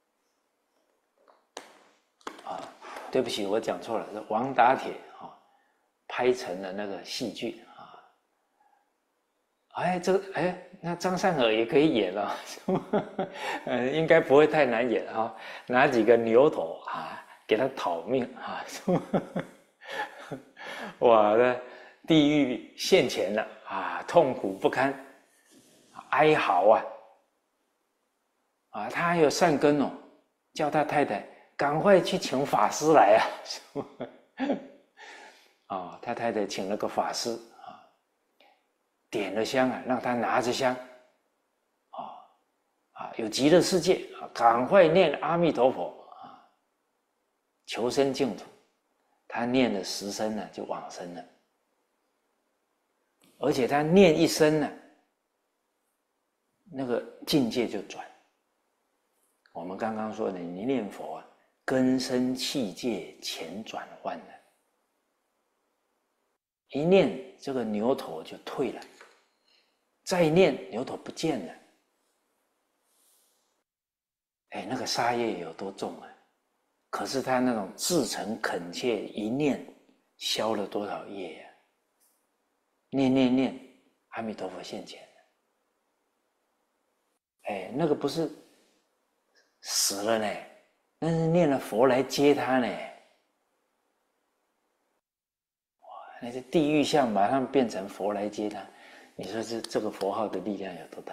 对不起我讲错了，是王打铁拍成了那个戏剧那张善和也可以演应该不会太难演拿几个牛头给他讨命哇，那地狱现前了痛苦不堪，哀嚎他还有善根叫他太太赶快去请法师来他太太请了个法师点了香让他拿着香有极乐世界赶快念阿弥陀佛求生净土。他念了10声就往生了，而且他念一声那个境界就转。我们刚刚说的，你念佛根生器界前转换了，一念这个牛头就退了，再念牛头不见了。那个杀业有多重可是他那种至诚恳切一念消了多少业念阿弥陀佛现前那个不是死了呢，那是念了佛来接他呢那些地狱相马上变成佛来接他，你说这个佛号的力量有多大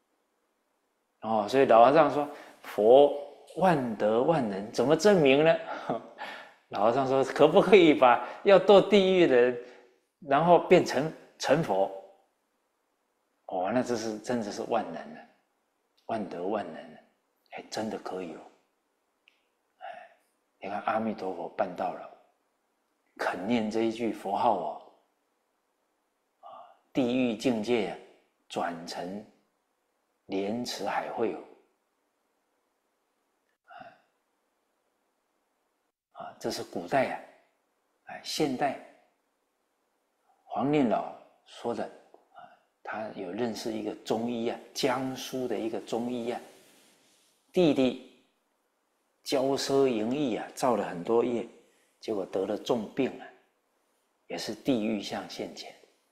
所以老和尚说佛万德万能，怎么证明呢？老和尚说可不可以把要堕地狱的人然后变成佛那这是真的是万能的，万德万能的真的可以你看阿弥陀佛办到了，肯念这一句佛号地狱境界转成莲池海会这是古代现代黄念老说的他有认识一个中医江苏的一个中医弟弟骄奢淫逸造了很多业，结果得了重病也是地狱相现前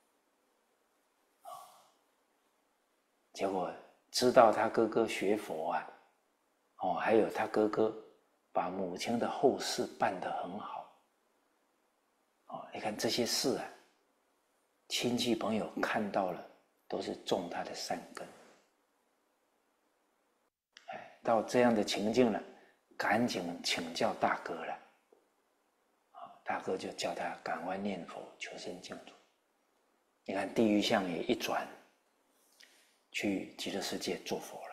结果知道他哥哥学佛还有他哥哥把母亲的后事办得很好你看这些事亲戚朋友看到了都是种他的善根到这样的情境了，赶紧请教大哥了大哥就叫他赶快念佛求生净土。你看地狱相也一转去极乐世界做佛了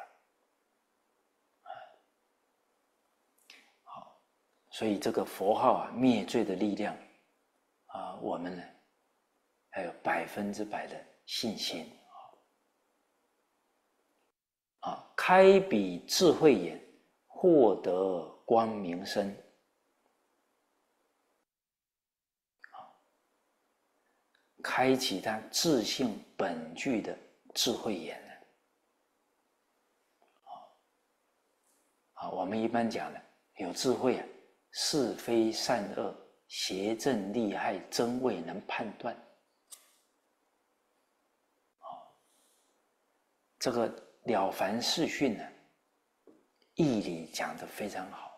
所以这个佛号灭罪的力量我们呢还有100%的信心啊！开彼智慧眼，获得光明身。开启他自性本具的智慧眼呢？我们一般讲的有智慧啊，是非善恶、邪正利害，真伪能判断。这个《了凡四训》呢，义理讲得非常好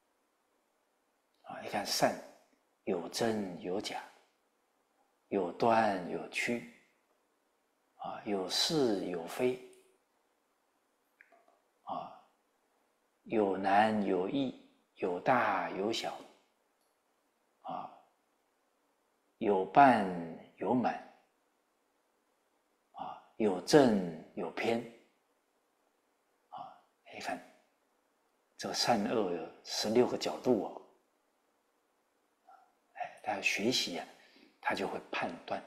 你看善有真有假，有端有曲有是有非有难有易，有大有小有半有满有正有偏你看这个善恶有16个角度他学习他就会判断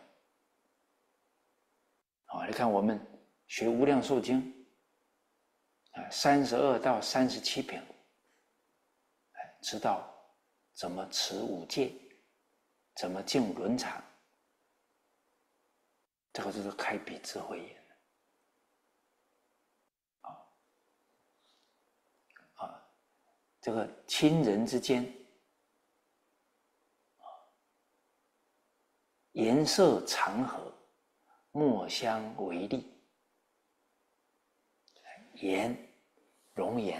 你看我们学《无量寿经》32到37品知道怎么持五戒，怎么净伦常，这个就是开彼智慧眼这个亲人之间颜色常和，莫相为利。颜容颜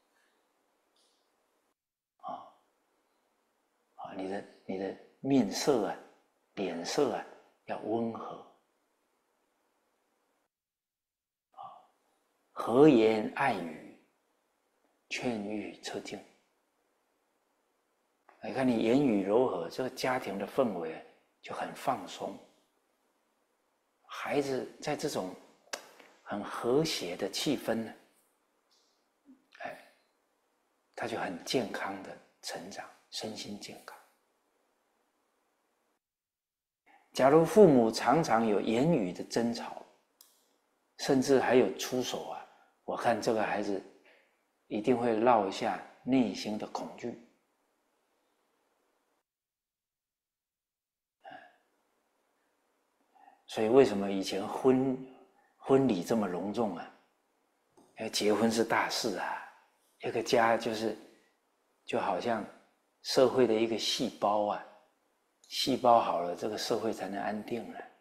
你的面色脸色要温和和言爱语，劝喻策进。你看你言语柔和，这个家庭的氛围就很放松，孩子在这种很和谐的气氛呢，他就很健康的成长，身心健康。假如父母常常有言语的争吵，甚至还有出手我看这个孩子一定会落下内心的恐惧。所以为什么以前婚礼这么隆重结婚是大事一个家就好像社会的一个细胞细胞好了，这个社会才能安定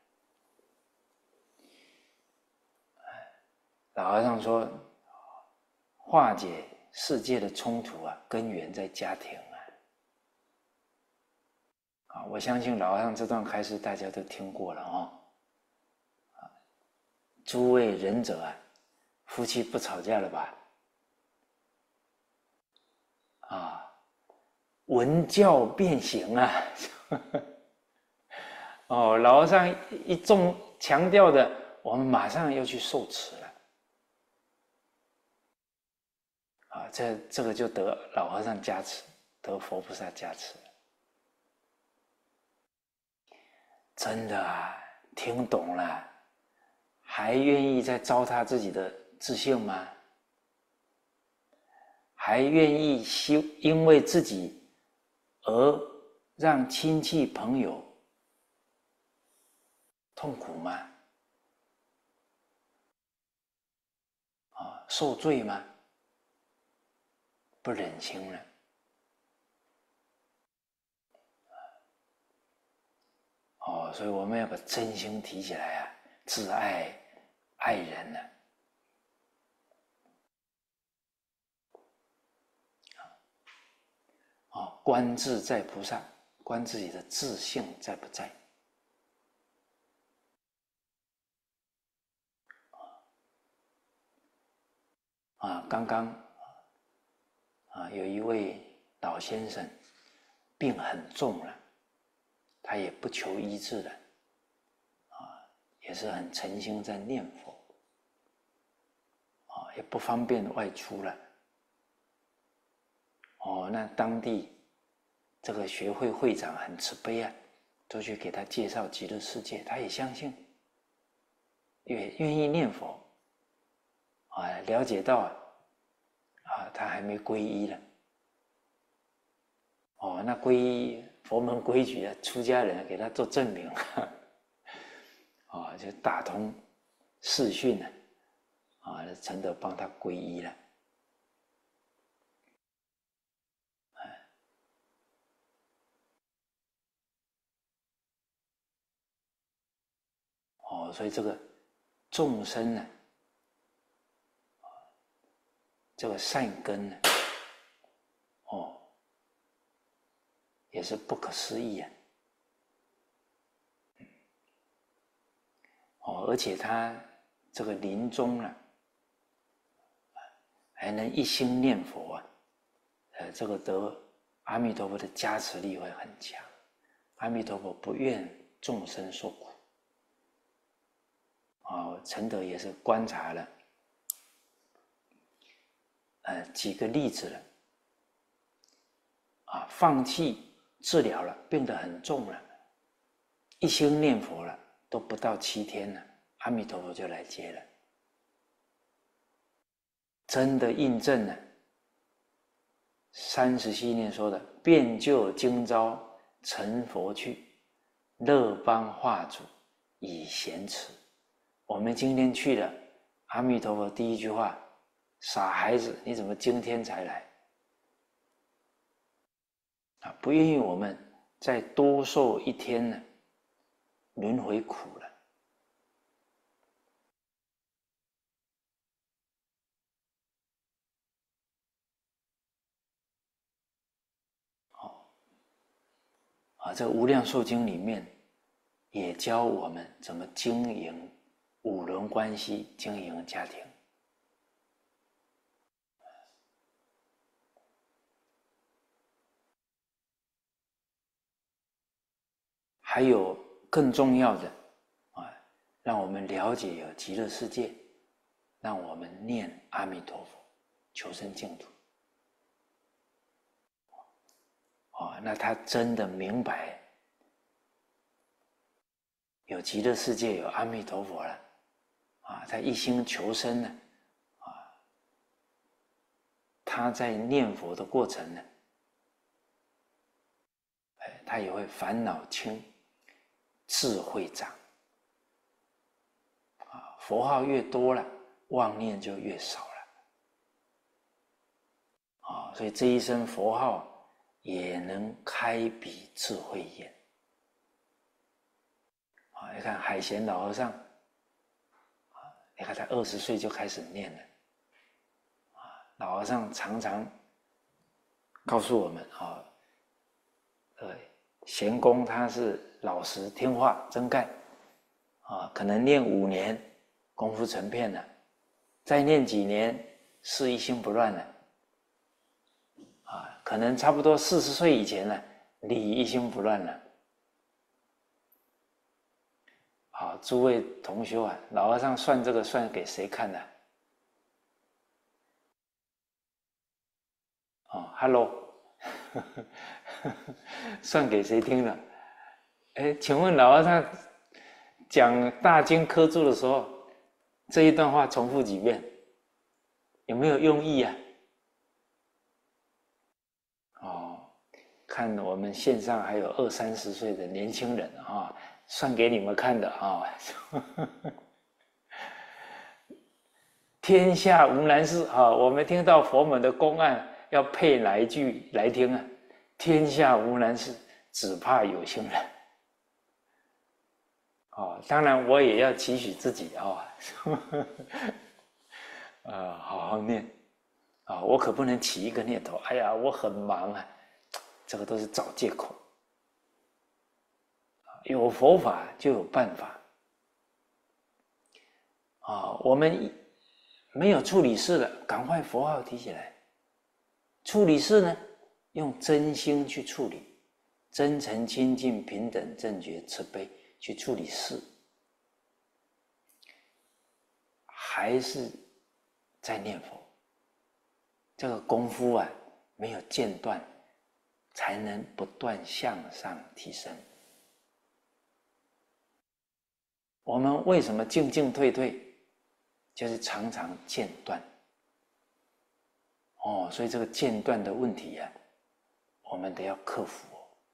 老和尚说，化解世界的冲突根源在家庭我相信老和尚这段开示大家都听过了诸位仁者夫妻不吵架了吧？闻教变行老和尚一重强调的，我们马上要去受持了这个就得老和尚加持，得佛菩萨加持。真的听懂了，还愿意再糟蹋自己的自信吗？还愿意因为自己而让亲戚朋友痛苦吗？受罪吗？不忍心了。所以我们要把真心提起来自爱爱人观自在菩萨，观自己的自性在不在。刚刚有一位老先生病很重了，他也不求医治了也是很诚心在念佛也不方便外出了那当地这个学会会长很慈悲都去给他介绍极乐世界，他也相信，也愿意念佛啊，了解到他还没皈依呢。那皈依佛门规矩出家人给他做证明就打通视讯了承德帮他皈依了。所以这个众生呢，这个善根呢，也是不可思议而且他这个临终了还能一心念佛这个得阿弥陀佛的加持力会很强。阿弥陀佛不愿众生受苦承德也是观察了几个例子了放弃治疗了，病得很重了，一心念佛了，都不到7天了，阿弥陀佛就来接了，真的印证了37念说的遍就今朝成佛去，乐邦化主以贤慈。我们今天去了，阿弥陀佛第一句话，傻孩子你怎么今天才来不愿意我们再多受1天呢，轮回苦了。这《无量寿经》里面也教我们怎么经营5伦关系，经营家庭。还有更重要的让我们了解有极乐世界，让我们念阿弥陀佛，求生净土。那他真的明白有极乐世界，有阿弥陀佛了他一心求生呢他在念佛的过程呢他也会烦恼轻，智慧长佛号越多了，妄念就越少了所以这一声佛号也能开彼智慧眼你看海贤老和尚你看他20岁就开始念了老和尚常常告诉我们贤公他是老实听话真干可能念5年功夫成片了，再念几年事一心不乱了可能差不多40岁以前了，理一心不乱了诸位同修老和尚算这个算给谁看的Hello 算给谁听的请问老和尚讲大经科注的时候，这一段话重复几遍，有没有用意看我们线上还有20-30岁的年轻人算给你们看的天下无难事我们听到佛门的公案要配哪一句来听天下无难事，只怕有心人当然我也要期许自己好好念我可不能起一个念头，哎呀我很忙这个都是找借口有佛法就有办法我们没有处理事了，赶快佛号提起来，处理事呢用真心去处理，真诚清净平等正觉慈悲去处理事，还是在念佛，这个功夫没有间断，才能不断向上提升我们为什么进进退退，就是常常间断。所以这个间断的问题啊，我们得要克服。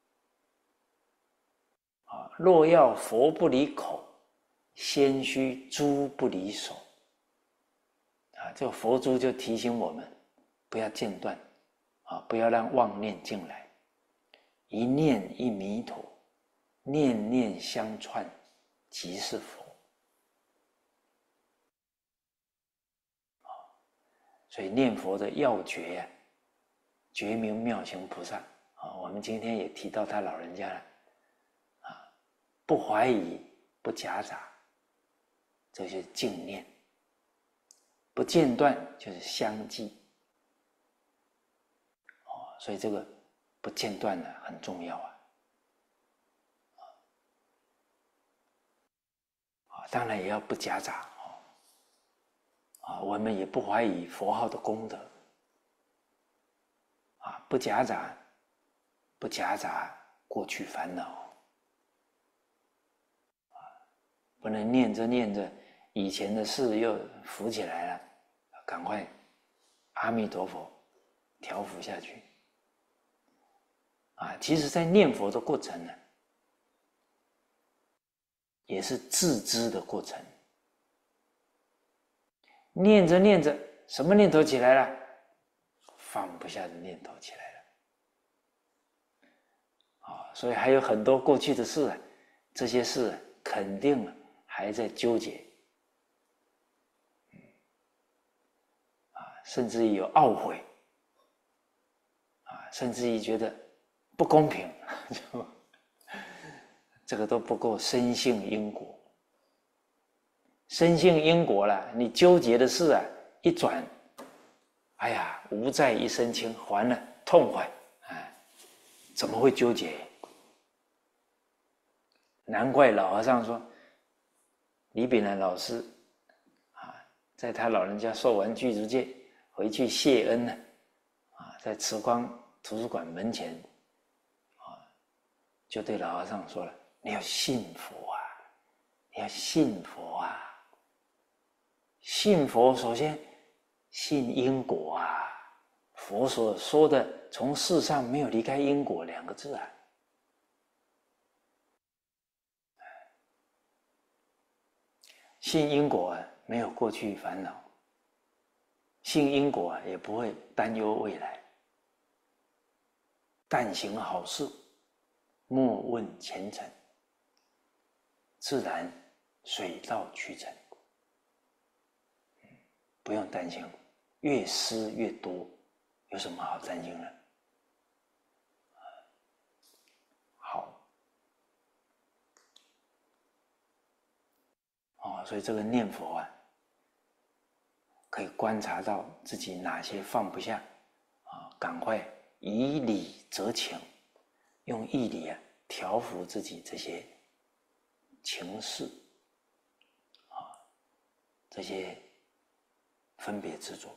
若要佛不离口，先须诸不离手。这个佛珠就提醒我们，不要间断，不要让妄念进来，一念一弥陀，念念相串，即是佛。所以念佛的要诀觉明妙行菩萨我们今天也提到他老人家了不怀疑，不夹杂，这就是净念；不间断，就是相继。所以这个不间断呢很重要当然也要不夹杂我们也不怀疑佛号的功德不夹杂过去烦恼不能念着念着以前的事又浮起来了，赶快阿弥陀佛调伏下去其实在念佛的过程呢，也是自知的过程。念着念着，什么念头起来了？放不下的念头起来了所以还有很多过去的事这些事肯定还在纠结甚至于有懊悔甚至于觉得不公平这个都不够深信因果。深信因果了，你纠结的事一转，哎呀，无债一身轻，还了，痛快怎么会纠结？难怪老和尚说，李炳南老师在他老人家受完具足戒回去谢恩呢在慈光图书馆门前就对老和尚说了：“你要信佛你要信佛信佛首先信因果佛所说的从世上没有离开因果2个字信因果没有过去烦恼，信因果也不会担忧未来。但行好事，莫问前程，自然水到渠成。不用担心，越施越多，有什么好担心的？好，所以这个念佛可以观察到自己哪些放不下赶快以理则情，用义理调伏自己这些情事这些分别执着，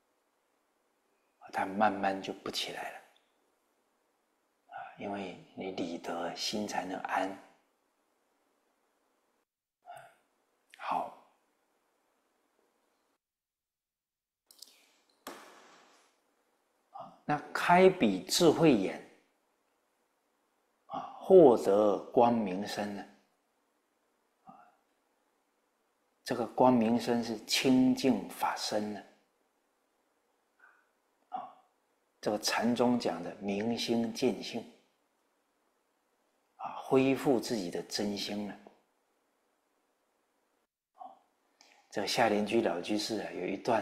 它慢慢就不起来了因为你理得心才能安。好，那开彼智慧眼获得光明身呢？这个光明身是清净法身呢这个禅宗讲的明心见性恢复自己的真心呢这个下莲居老居士有一段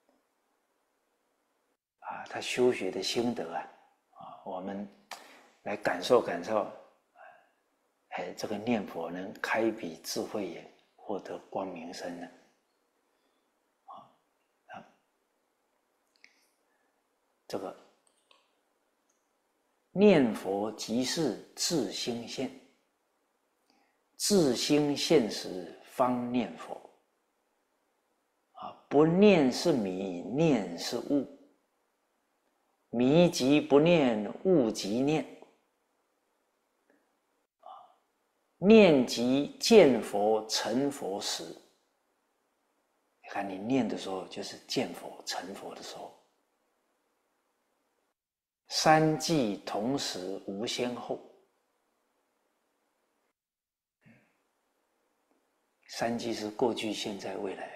他修学的心得我们来感受感受这个念佛能开彼智慧眼，获得光明身呢这个念佛即是自心现，自心现时方念佛不念是迷，念是悟，迷即不念，悟即念念即见佛成佛时。你看你念的时候就是见佛成佛的时候。三际同时无先后。三际是过去、现在、未来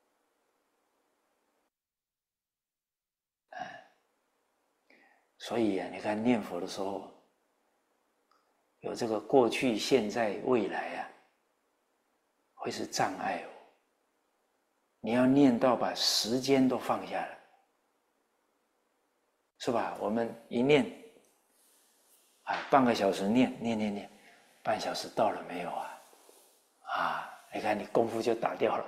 所以你看念佛的时候，有这个过去、现在、未来会是障碍你要念到把时间都放下来，是吧？我们一念半个小时念，半小时到了没有你看你功夫就打掉了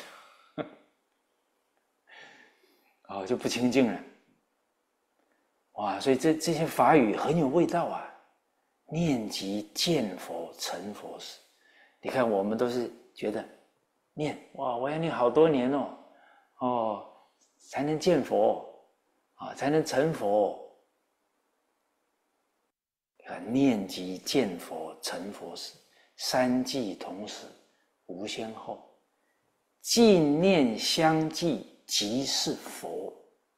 就不清净了。哇，所以这些法语很有味道念即见佛成佛时。你看我们都是觉得念我要念好多年才能见佛才能成佛。念即见佛成佛时，三际同时无先后，净念相继即是佛。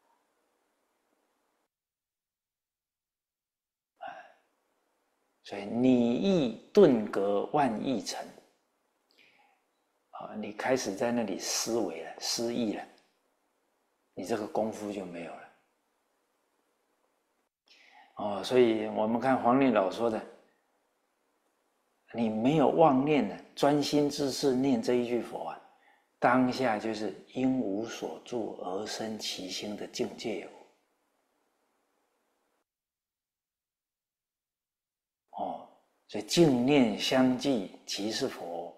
所以你亦顿格万亿成你开始在那里思维了、思议了，你这个功夫就没有了所以我们看黄念老说的，你没有妄念的，专心致志念这一句佛当下就是因无所住而生其心的境界所以净念相继即是佛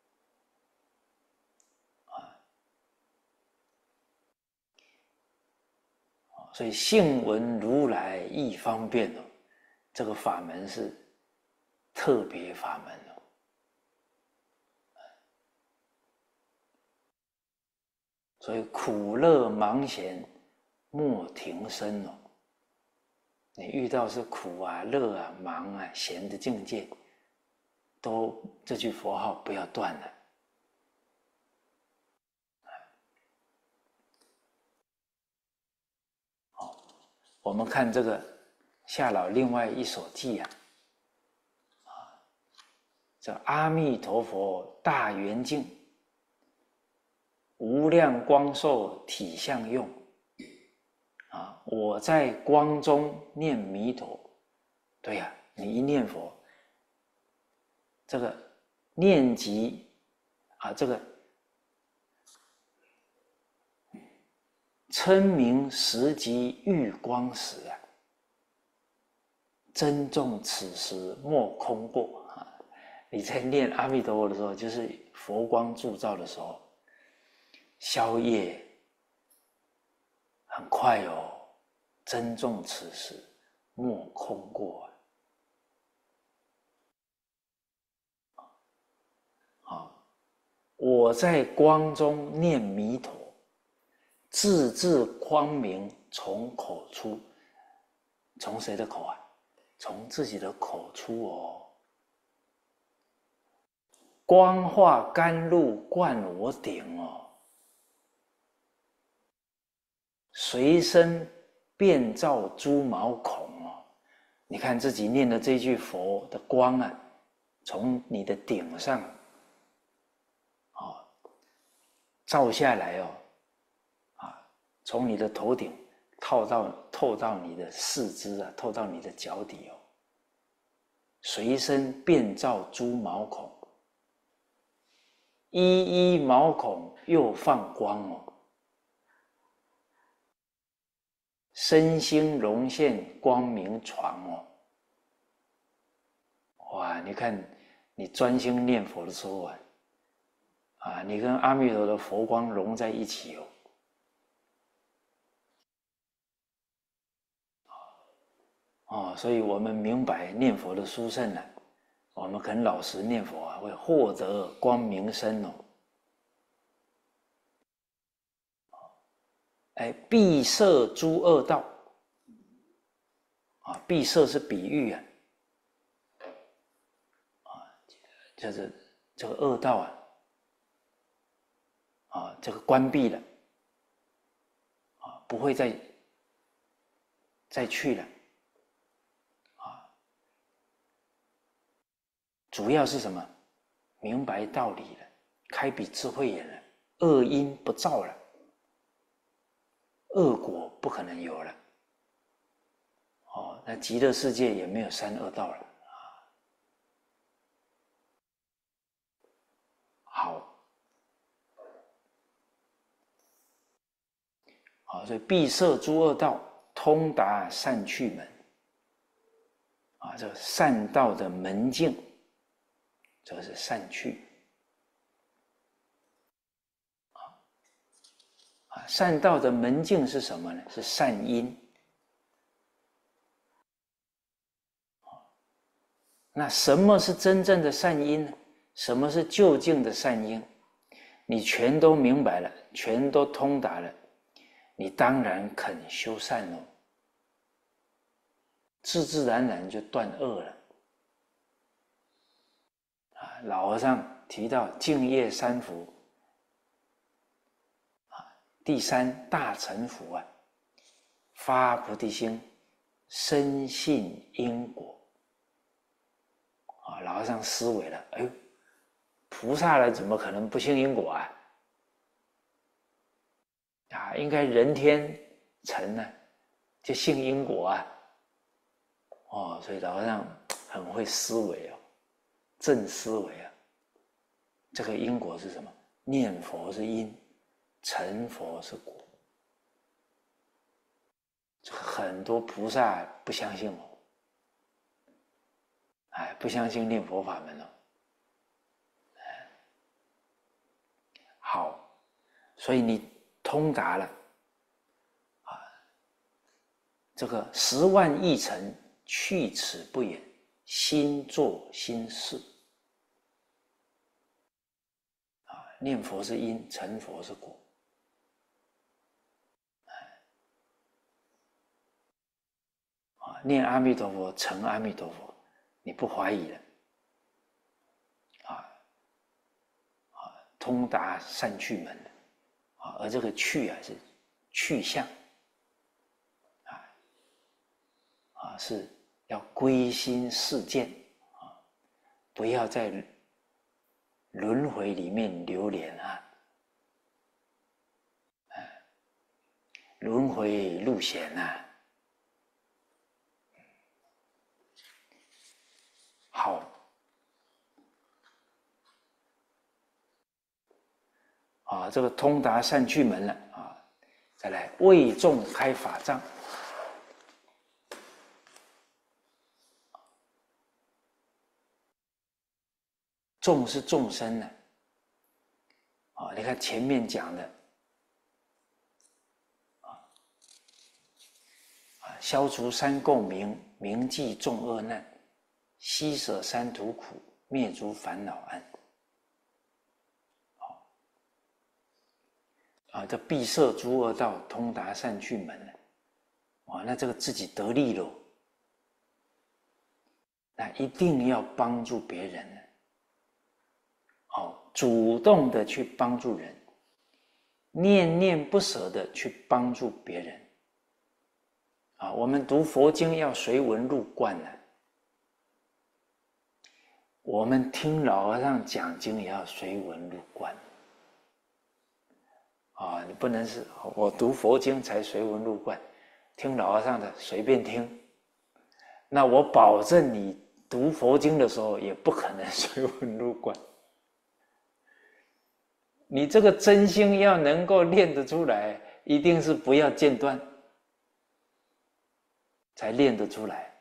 所以信闻如来亦方便这个法门是特别法门所以苦乐忙闲莫停身你遇到是苦乐忙闲的境界，都这句佛号不要断了。我们看这个夏老另外一首偈这阿弥陀佛大圆净，无量光寿体相用我在光中念弥陀。对你一念佛，这个念即这个称名时即遇光时珍重此时莫空过你在念阿弥陀佛的时候，就是佛光铸造的时候，宵夜很快珍重此时莫空过我在光中念弥陀，字字光明从口出。从谁的口从自己的口出光化甘露灌我顶随身遍照诸毛孔你看自己念的这句佛的光从你的顶上照下来从你的头顶透到你的四肢透到你的脚底随身遍照诸毛孔，一一毛孔又放光身心融现光明床哇！你看你专心念佛的时候你跟阿弥陀的佛光融在一起所以我们明白念佛的殊胜我们肯老实念佛会获得光明身闭塞诸恶道闭塞是比喻就是这个恶道这个关闭了不会再去了主要是什么？明白道理了，开笔智慧眼了，恶因不造了，恶果不可能有了那极乐世界也没有三恶道了所以闭塞诸恶道，通达善趣门这个善道的门径，这个是善趣善道的门径是什么呢？是善因那什么是真正的善因呢？什么是究竟的善因？你全都明白了，全都通达了，你当然肯修善哦，自自然然就断恶了老和尚提到净业三福第三大乘福发菩提心，深信因果老和尚思维了，哎呦，菩萨了怎么可能不信因果应该人天成呢就信因果所以老和尚很会思维正思维这个因果是什么？念佛是因，成佛是果。很多菩萨不相信不相信念佛法门好，所以你通达了这个10万亿尘去此不远，心作心事念佛是因，成佛是果念阿弥陀佛成阿弥陀佛，你不怀疑了通达善趣门而这个去是去向是要归心似箭不要在轮回里面流连轮回路险好这个通达善趣门了再来为众开法藏众是众生你看前面讲的消除三垢名，铭记众恶难，悉舍三途苦，灭诸烦恼安这闭塞诸恶道，通达善趣门那这个自己得利了那一定要帮助别人主动的去帮助人，念念不舍的去帮助别人我们读佛经要随文入观我们听老和尚讲经也要随文入观你不能是我读佛经才随文入观，听老和尚的随便听，那我保证你读佛经的时候也不可能随文入观。你这个真心要能够练得出来，一定是不要间断才练得出来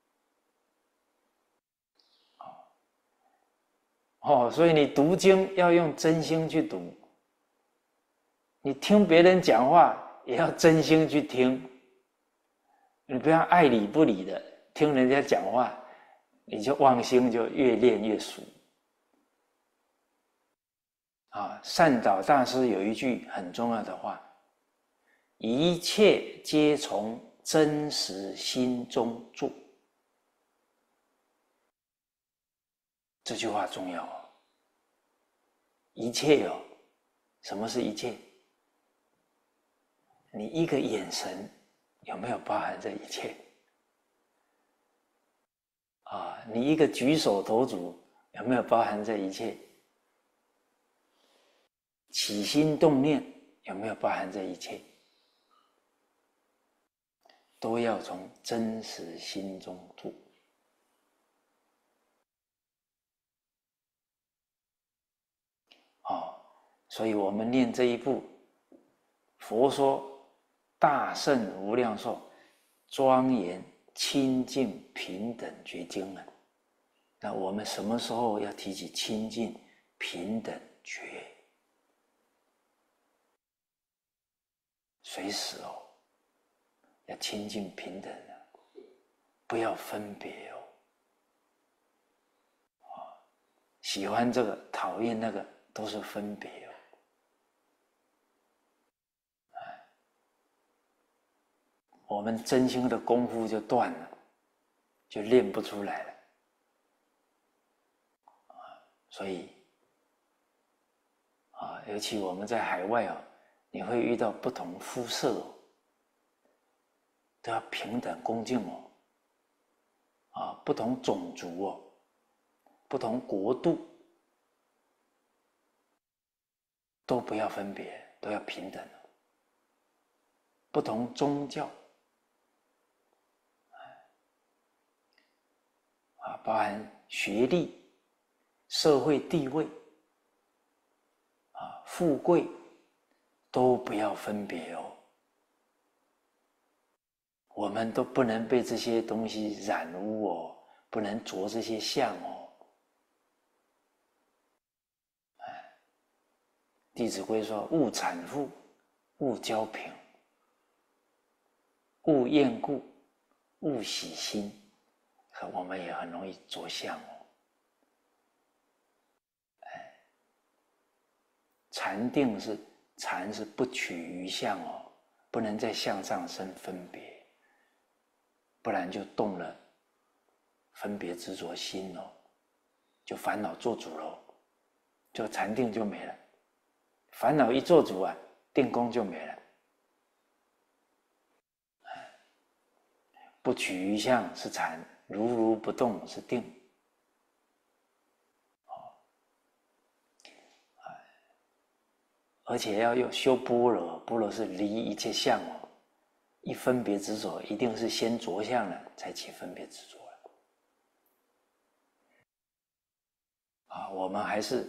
所以你读经要用真心去读，你听别人讲话也要真心去听，你不要爱理不理的听人家讲话，你就妄心就越练越熟善导大师有一句很重要的话，一切皆从真实心中做这句话重要哦。一切哦，什么是一切？你一个眼神有没有包含这一切？啊，你一个举手投足有没有包含这一切？起心动念有没有包含这一切？都要从真实心中做。所以我们念这一部佛说大圣无量寿庄严清净平等觉经啊，那我们什么时候要提起清净平等觉？随时哦，要清净平等啊，不要分别哦。喜欢这个讨厌那个都是分别哦。我们真心的功夫就断了，就练不出来了。所以尤其我们在海外你会遇到不同肤色都要平等恭敬不同种族不同国度都不要分别，都要平等。不同宗教包含学历、社会地位富贵都不要分别哦。我们都不能被这些东西染污哦，不能着这些相哦。弟子规说：勿产妇，勿骄贫，勿厌故，勿喜新。我们也很容易着相哦。禅定是禅是不取于相哦，不能在相上生分别，不然就动了分别执着心哦，就烦恼做主喽，就禅定就没了。烦恼一做主定功就没了。不取于相是禅，如如不动是定。而且要用修般若，般若是离一切相哦。一分别执着，一定是先着相了，才起分别执着了。我们还是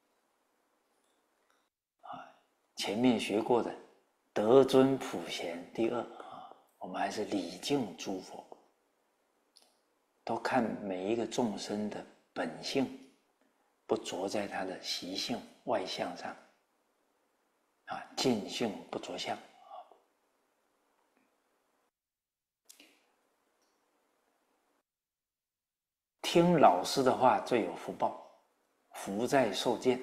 前面学过的得尊普贤第二我们还是礼敬诸佛，都看每一个众生的本性，不着在他的习性外相上见性不着相。听老师的话最有福报，福在受见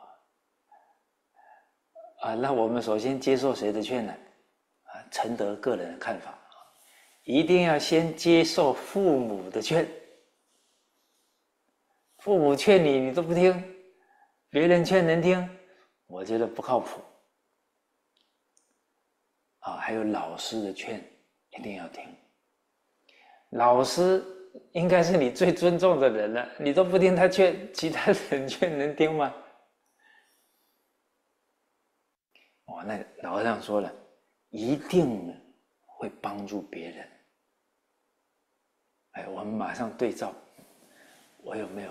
那我们首先接受谁的劝呢？承德个人的看法，一定要先接受父母的劝。父母劝你，你都不听，别人劝能听，我觉得不靠谱。还有老师的劝一定要听。老师应该是你最尊重的人了，你都不听他劝，其他人劝能听吗？那老和尚说了，一定会帮助别人。我们马上对照，我有没有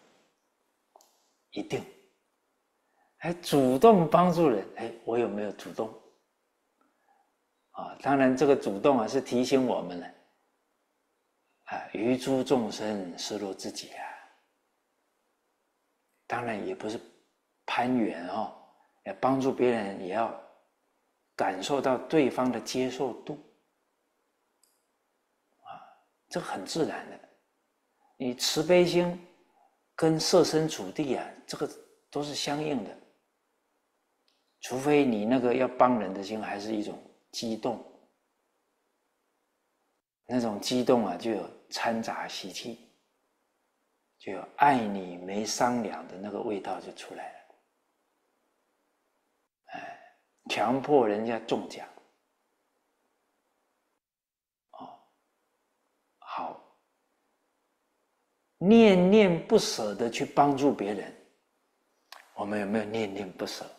一定？主动帮助人，我有没有主动？当然这个主动是提醒我们了，于诸众生失落自己当然也不是攀援要帮助别人，也要感受到对方的接受度这很自然的。你慈悲心跟设身处地这个都是相应的，除非你那个要帮人的心还是一种激动，那种激动就有掺杂习气就有爱你没商量的那个味道就出来了。强迫人家中奖，好，念念不舍的去帮助别人，我们有没有念念不舍？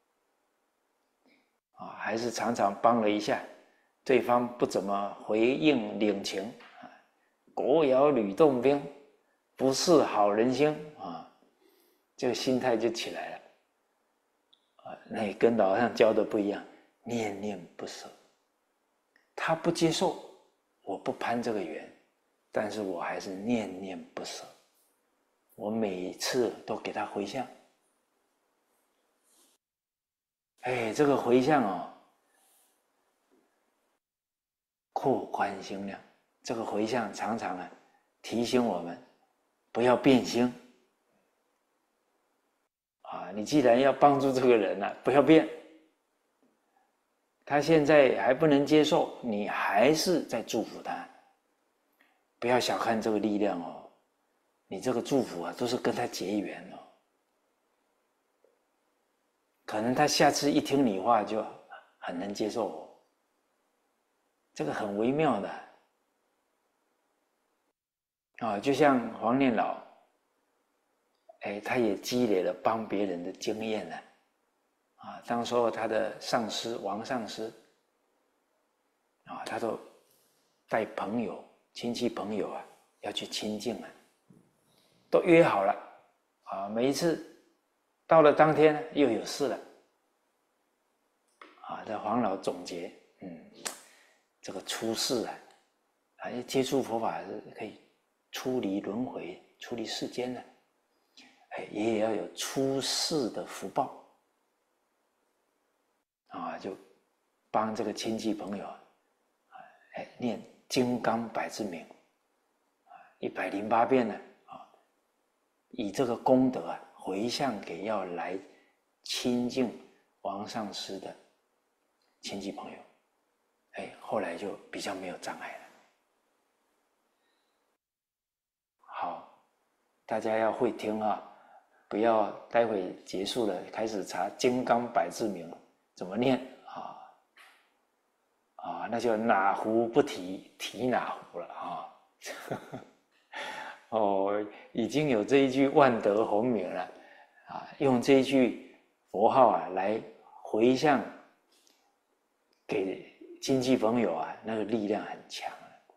还是常常帮了一下，对方不怎么回应领情，狗咬吕洞宾，不是好人心啊，这个心态就起来了。那也跟老和尚教的不一样，念念不舍。他不接受，我不攀这个缘，但是我还是念念不舍。我每次都给他回向。这个回向扩宽心量。这个回向常常提醒我们不要变心。你既然要帮助这个人不要变。他现在还不能接受，你还是在祝福他。不要小看这个力量你这个祝福都是跟他结缘可能他下次一听你话就很能接受这个很微妙的就像黄念老他也积累了帮别人的经验当时候他的上师王上师他都带朋友亲戚朋友要去亲近都约好了每一次到了当天又有事了这黄老总结这个出世接触佛法是可以出离轮回出离世间的也要有出世的福报就帮这个亲戚朋友念金刚百字明108遍呢以这个功德回向给要来亲近王上师的亲戚朋友后来就比较没有障碍了。好，大家要会听不要待会结束了开始查金刚百字明怎么念那就哪壶不提提哪壶了已经有这一句万德洪名了用这一句佛号来回向给亲戚朋友那个力量很强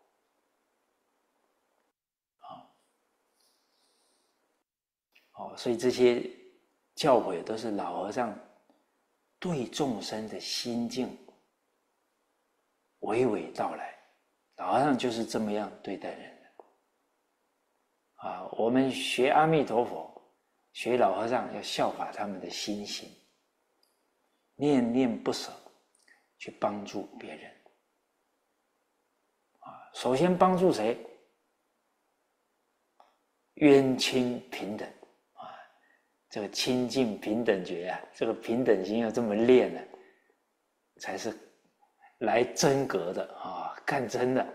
所以这些教诲都是老和尚对众生的心境娓娓道来，老和尚就是这么样对待人的我们学阿弥陀佛学老和尚要效法他们的心行，念念不舍去帮助别人首先帮助谁？冤亲平等这个亲近平等觉这个平等心要这么练才是来真格的干真的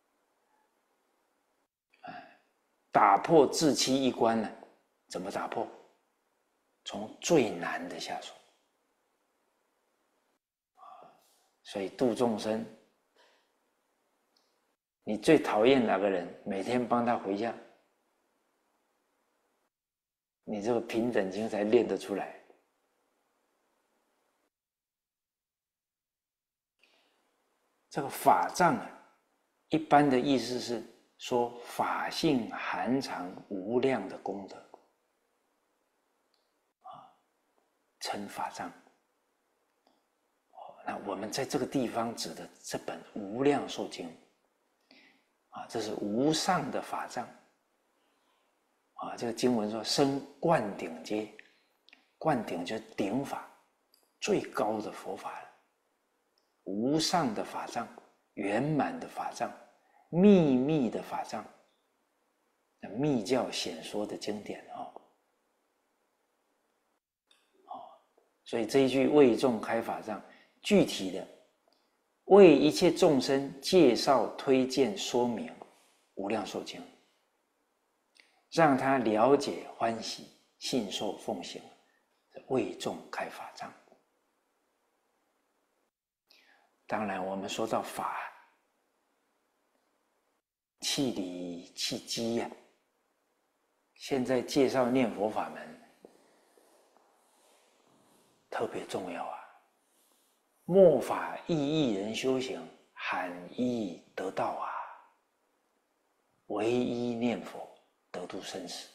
打破自欺一关怎么打破？从最难的下手所以度众生，你最讨厌哪个人？每天帮他回向，你这个平等心才练得出来。这个法藏一般的意思是说法性含藏无量的功德称法藏。那我们在这个地方指的这本无量寿经这是无上的法藏这个经文说升灌顶阶，灌顶就是顶法，最高的佛法了，无上的法藏，圆满的法藏，秘密的法藏，密教显说的经典所以这一句为众开法藏，具体的为一切众生介绍推荐说明无量寿经， 让他了解欢喜，信受奉行，为众开法藏。当然我们说到法，气理气机呀，现在介绍念佛法门特别重要啊。末法意义人修行，罕易得道啊。唯一念佛得度生死。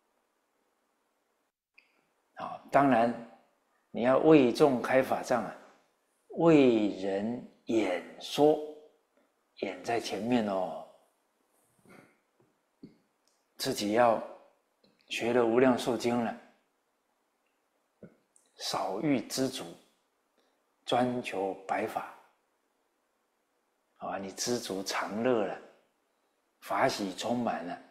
当然你要为众开法藏啊，为人演说，演在前面哦。自己要学了无量寿经了，少欲知足，专求白法。你知足常乐了，法喜充满了，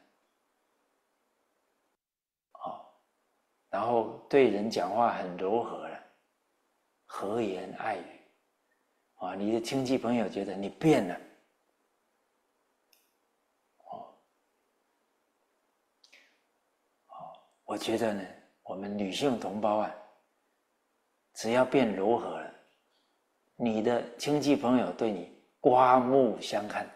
然后对人讲话很柔和了，和颜爱语，你的亲戚朋友觉得你变了，我觉得呢，我们女性同胞啊，只要变柔和了，你的亲戚朋友对你刮目相看。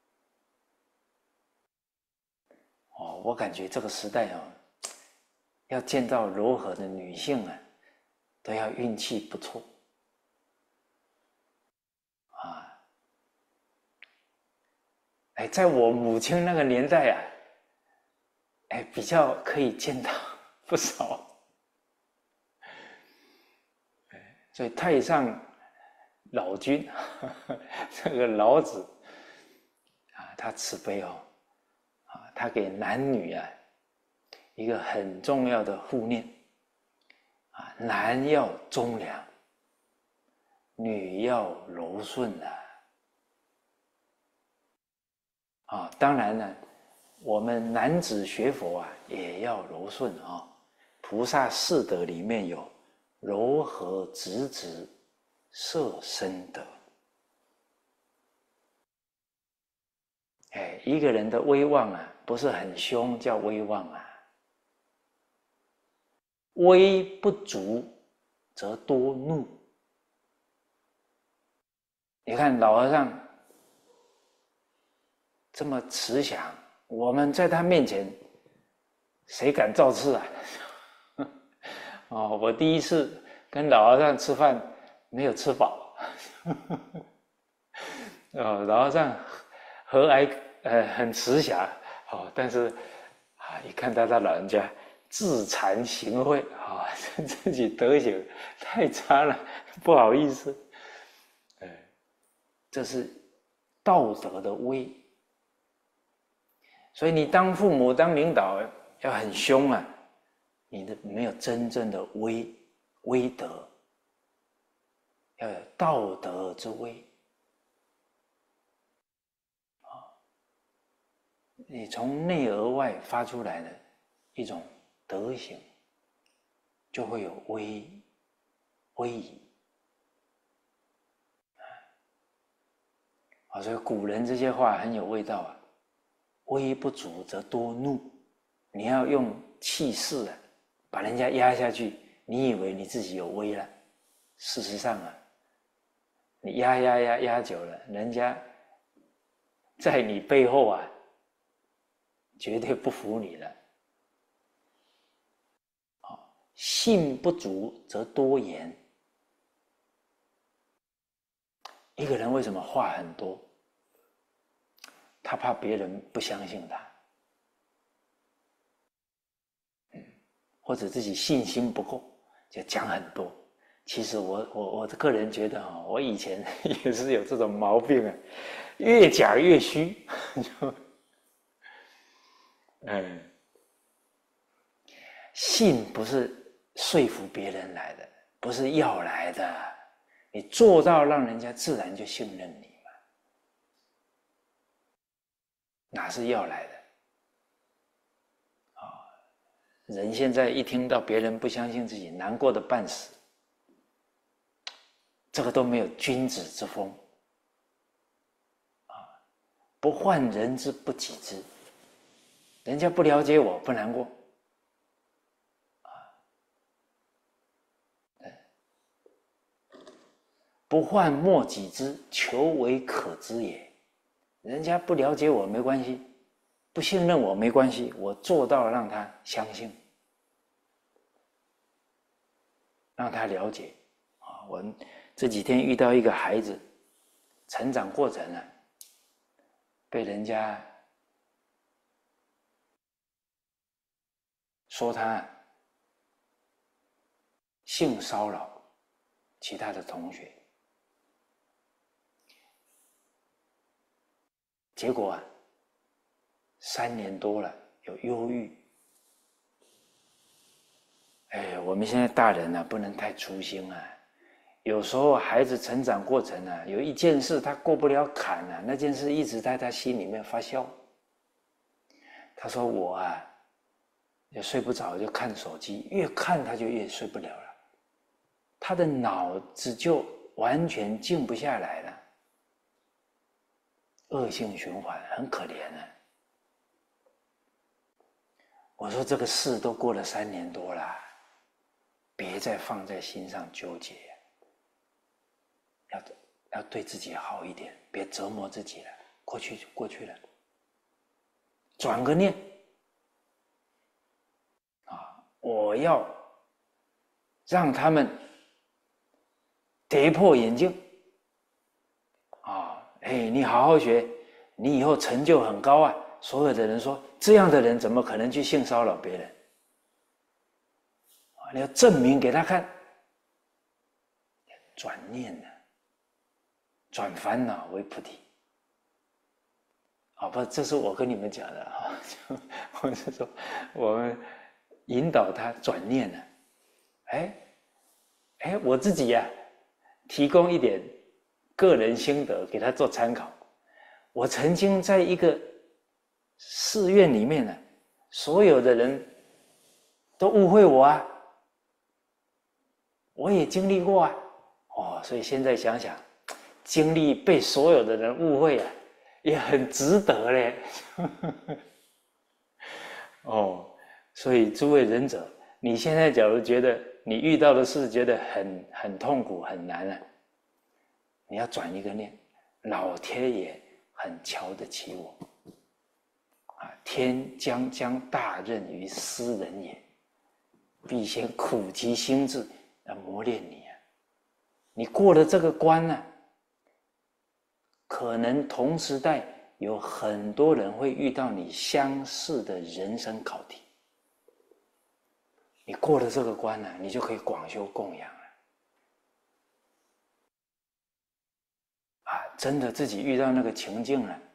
我感觉这个时代要见到柔和的女性啊，都要运气不错在我母亲那个年代啊，比较可以见到不少。所以太上老君这个老子他慈悲他给男女一个很重要的护念男要忠良，女要柔顺当然呢，我们男子学佛也要柔顺菩萨四德里面有柔和直直摄身德。一个人的威望不是很凶叫威望威不足则多怒。你看老和尚这么慈祥，我们在他面前谁敢造次我第一次跟老和尚吃饭没有吃饱老和尚和蔼很慈祥但是一看到他老人家自惭形秽自己德行太差了，不好意思。这是道德的威。所以你当父母当领导要很凶你的没有真正的威德，要有道德之威你从内而外发出来的一种德行，就会有威仪所以古人这些话很有味道威不足则多怒。你要用气势把人家压下去，你以为你自己有威了，事实上你压久了，人家在你背后绝对不服你了。信不足则多言。一个人为什么话很多？他怕别人不相信他，或者自己信心不够，就讲很多。其实我个人觉得我以前也是有这种毛病越讲越虚。信不是说服别人来的，不是要来的，你做到让人家自然就信任你嘛，哪是要来的人现在一听到别人不相信自己，难过的半死，这个都没有君子之风不患人之不己知。 人家不了解我，不难过。不患莫己知，求为可知也。人家不了解我没关系，不信任我没关系，我做到让他相信，让他了解。我这几天遇到一个孩子，成长过程呢，被人家说他性骚扰其他的同学。结果3年多了，有忧郁。我们现在大人不能太粗心啊。有时候孩子成长过程有一件事他过不了坎那件事一直在他心里面发酵。他说我也睡不着，就看手机，越看他就越睡不了了，他的脑子就完全静不下来了。恶性循环，很可怜啊。我说这个事都过了3年多了，别再放在心上纠结，要对自己好一点，别折磨自己了，过去就过去了，转个念我要让他们跌破眼镜你好好学，你以后成就很高啊！所有的人说，这样的人怎么可能去性骚扰别人？你要证明给他看。转念转烦恼为菩提。不，这是我跟你们讲的我是说，我们引导他转念我自己提供一点个人心得给他做参考。我曾经在一个寺院里面所有的人都误会我我也经历过所以现在想想，经历被所有的人误会也很值得嘞所以诸位仁者，你现在假如觉得你遇到的事觉得很痛苦很难你要转一个念，老天爷很瞧得起我天将大任于斯人也，必先苦其心志来磨练你你过了这个关可能同时代有很多人会遇到你相似的人生考题，你过了这个关你就可以广修供养了真的自己遇到那个情境了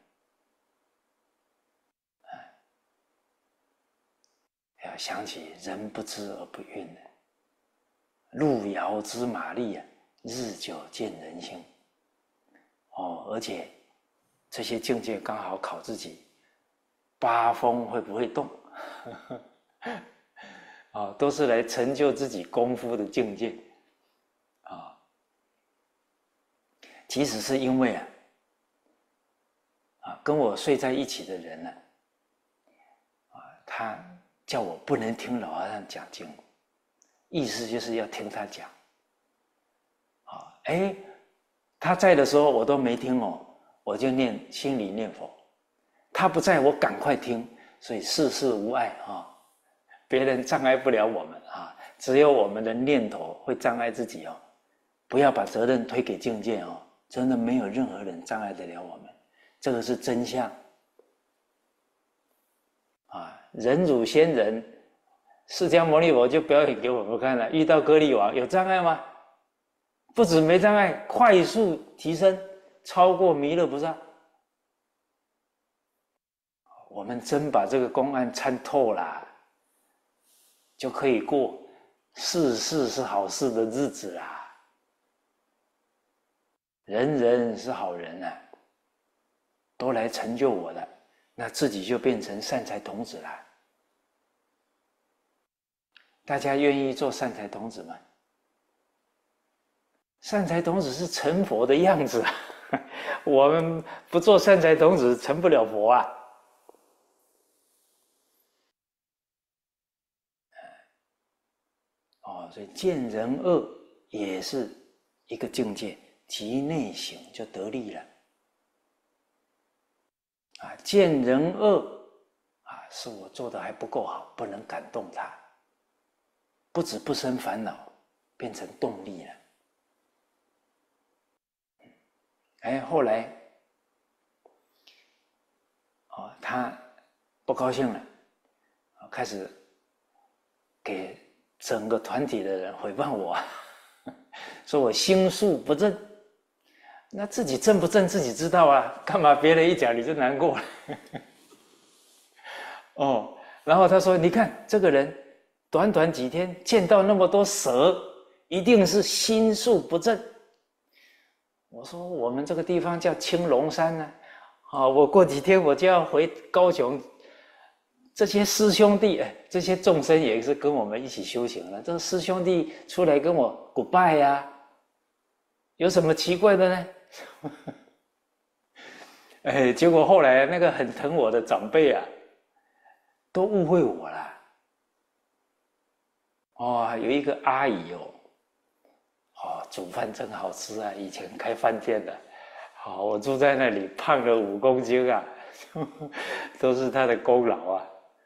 要想起人不知而不愠路遥知马力日久见人心而且这些境界刚好考自己八风会不会动都是来成就自己功夫的境界即使是因为跟我睡在一起的人他叫我不能听老和尚讲经，意思就是要听他讲他在的时候我都没听我就心里念佛，他不在我赶快听，所以事事无碍别人障碍不了我们只有我们的念头会障碍自己不要把责任推给境界真的没有任何人障碍得了我们，这个是真相忍辱仙人释迦牟尼佛就表演给我们看了，遇到歌利王有障碍吗？不止没障碍，快速提升，超过弥勒菩萨。我们真把这个公案参透了，就可以过事事是好事的日子啦。人人是好人都来成就我的，那自己就变成善财童子了。大家愿意做善财童子吗？善财童子是成佛的样子我们不做善财童子成不了佛所以见人恶也是一个境界，即内省就得力了。见人恶是我做的还不够好，不能感动他，不止不生烦恼，变成动力了。后来他不高兴了，开始给整个团体的人诽谤我，说我心术不正。那自己正不正自己知道啊，干嘛别人一讲你就难过了？然后他说：“你看这个人，短短几天见到那么多蛇，一定是心术不正。”我说：“我们这个地方叫青龙山呢，我过几天我就要回高雄，这些师兄弟，这些众生也是跟我们一起修行了。这个师兄弟出来跟我鼓拜呀，有什么奇怪的呢？”结果后来那个很疼我的长辈都误会我了。有一个阿姨煮饭真好吃啊！以前开饭店的，我住在那里胖了5公斤都是她的功劳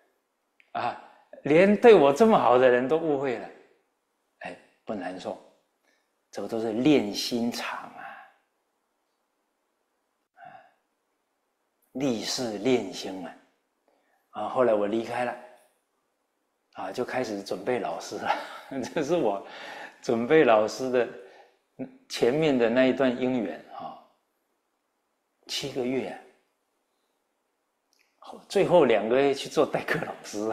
连对我这么好的人都误会了，不难受，这个都是练心肠立誓练心后来我离开了就开始准备老师了这是我准备老师的前面的那一段因缘7个月最后2个月去做代课老师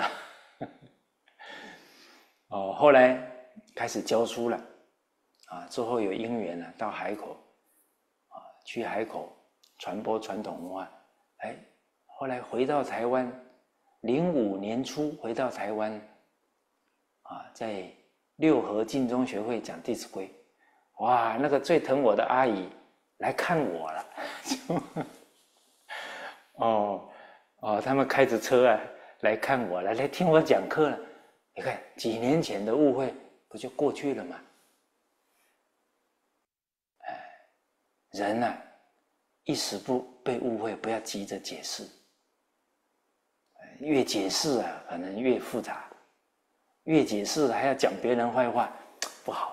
后来开始教书了之后有因缘到海口去海口传播传统文化。后来回到台湾，05年初回到台湾在六合净宗学会讲《弟子规》，哇，那个最疼我的阿姨来看我了他们开着车来看我来听我讲课了。你看几年前的误会不就过去了吗？人一时不被误会，不要急着解释，越解释可能越复杂，越解释还要讲别人坏话，不好。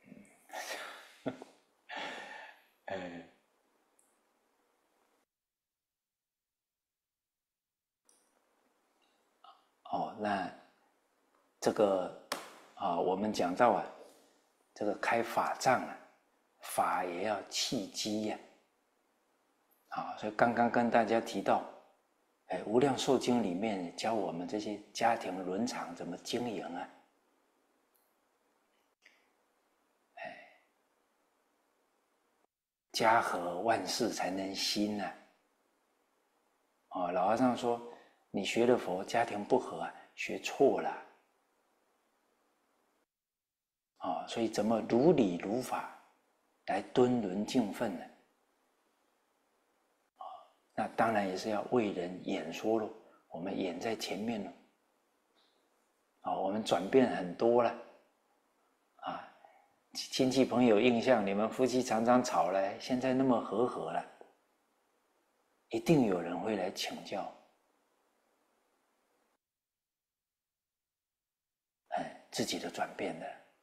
那这个我们讲到这个开法藏法也要契机所以刚刚跟大家提到无量寿经里面教我们这些家庭伦常怎么经营家和万事才能兴老和尚说你学了佛家庭不和学错了所以怎么如理如法来敦伦敬分呢？那当然也是要为人演说咯，我们演在前面了我们转变很多了亲戚朋友印象你们夫妻常常吵了，现在那么和和了，一定有人会来请教自己的转变的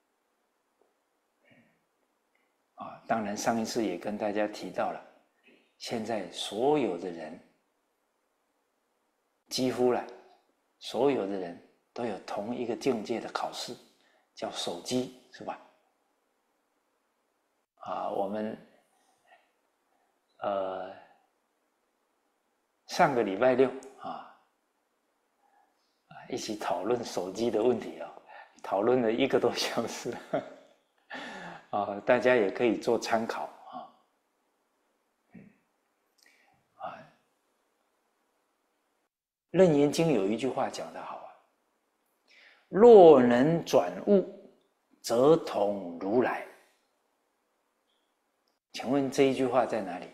当然上一次也跟大家提到了，现在所有的人几乎所有的人都有同一个境界的考试，叫手机，是吧？我们上个礼拜六一起讨论手机的问题讨论了1个多小时大家也可以做参考楞严经有一句话讲得好若能转悟，则同如来。请问这一句话在哪里？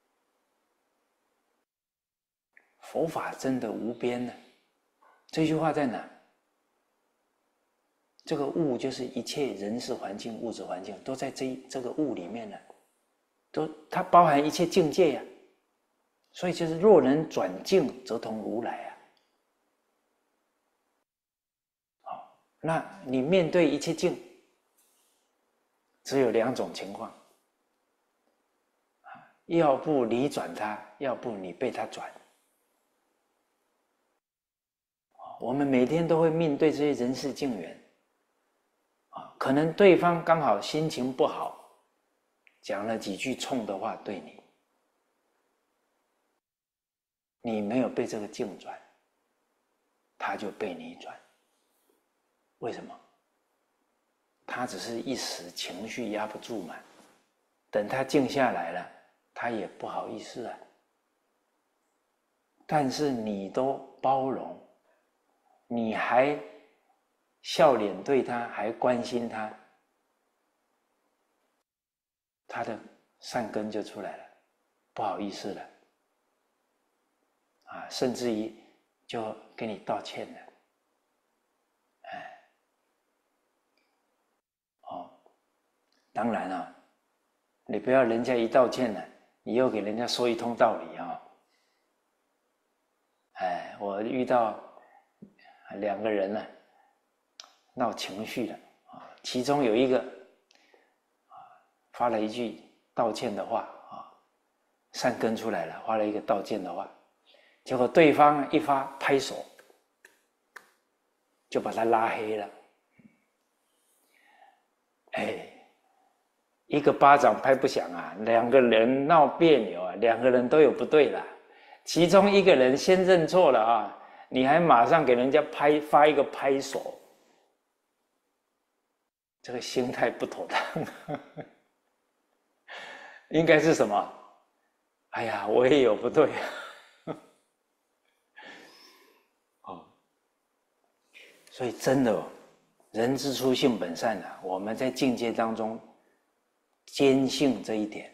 佛法真的无边呢？这句话在哪？ 这个物就是一切人事环境、物质环境都在这个物里面呢，它包含一切境界呀。所以就是若能转境，则同如来啊。好，那你面对一切境，只有两种情况，要不你转它，要不你被它转。我们每天都会面对这些人事境缘，可能对方刚好心情不好，讲了几句冲的话对你，你没有被这个境转，他就被你转。为什么？他只是一时情绪压不住嘛，等他静下来了，他也不好意思啊。但是你都包容，你还笑脸对他，还关心他，他的善根就出来了，不好意思了啊，甚至于就跟你道歉了。当然啊，你不要人家一道歉了，你又给人家说一通道理啊。我遇到两个人呢，闹情绪了啊，其中有一个发了一句道歉的话啊，善根出来了，发了一个道歉的话，结果对方一发拍手，就把他拉黑了。一个巴掌拍不响啊，两个人闹别扭啊，两个人都有不对啦。其中一个人先认错了啊，你还马上给人家发一个拍手，这个心态不妥当。应该是什么？哎呀，我也有不对啊。所以真的人之初性本善啊，我们在境界当中坚信这一点。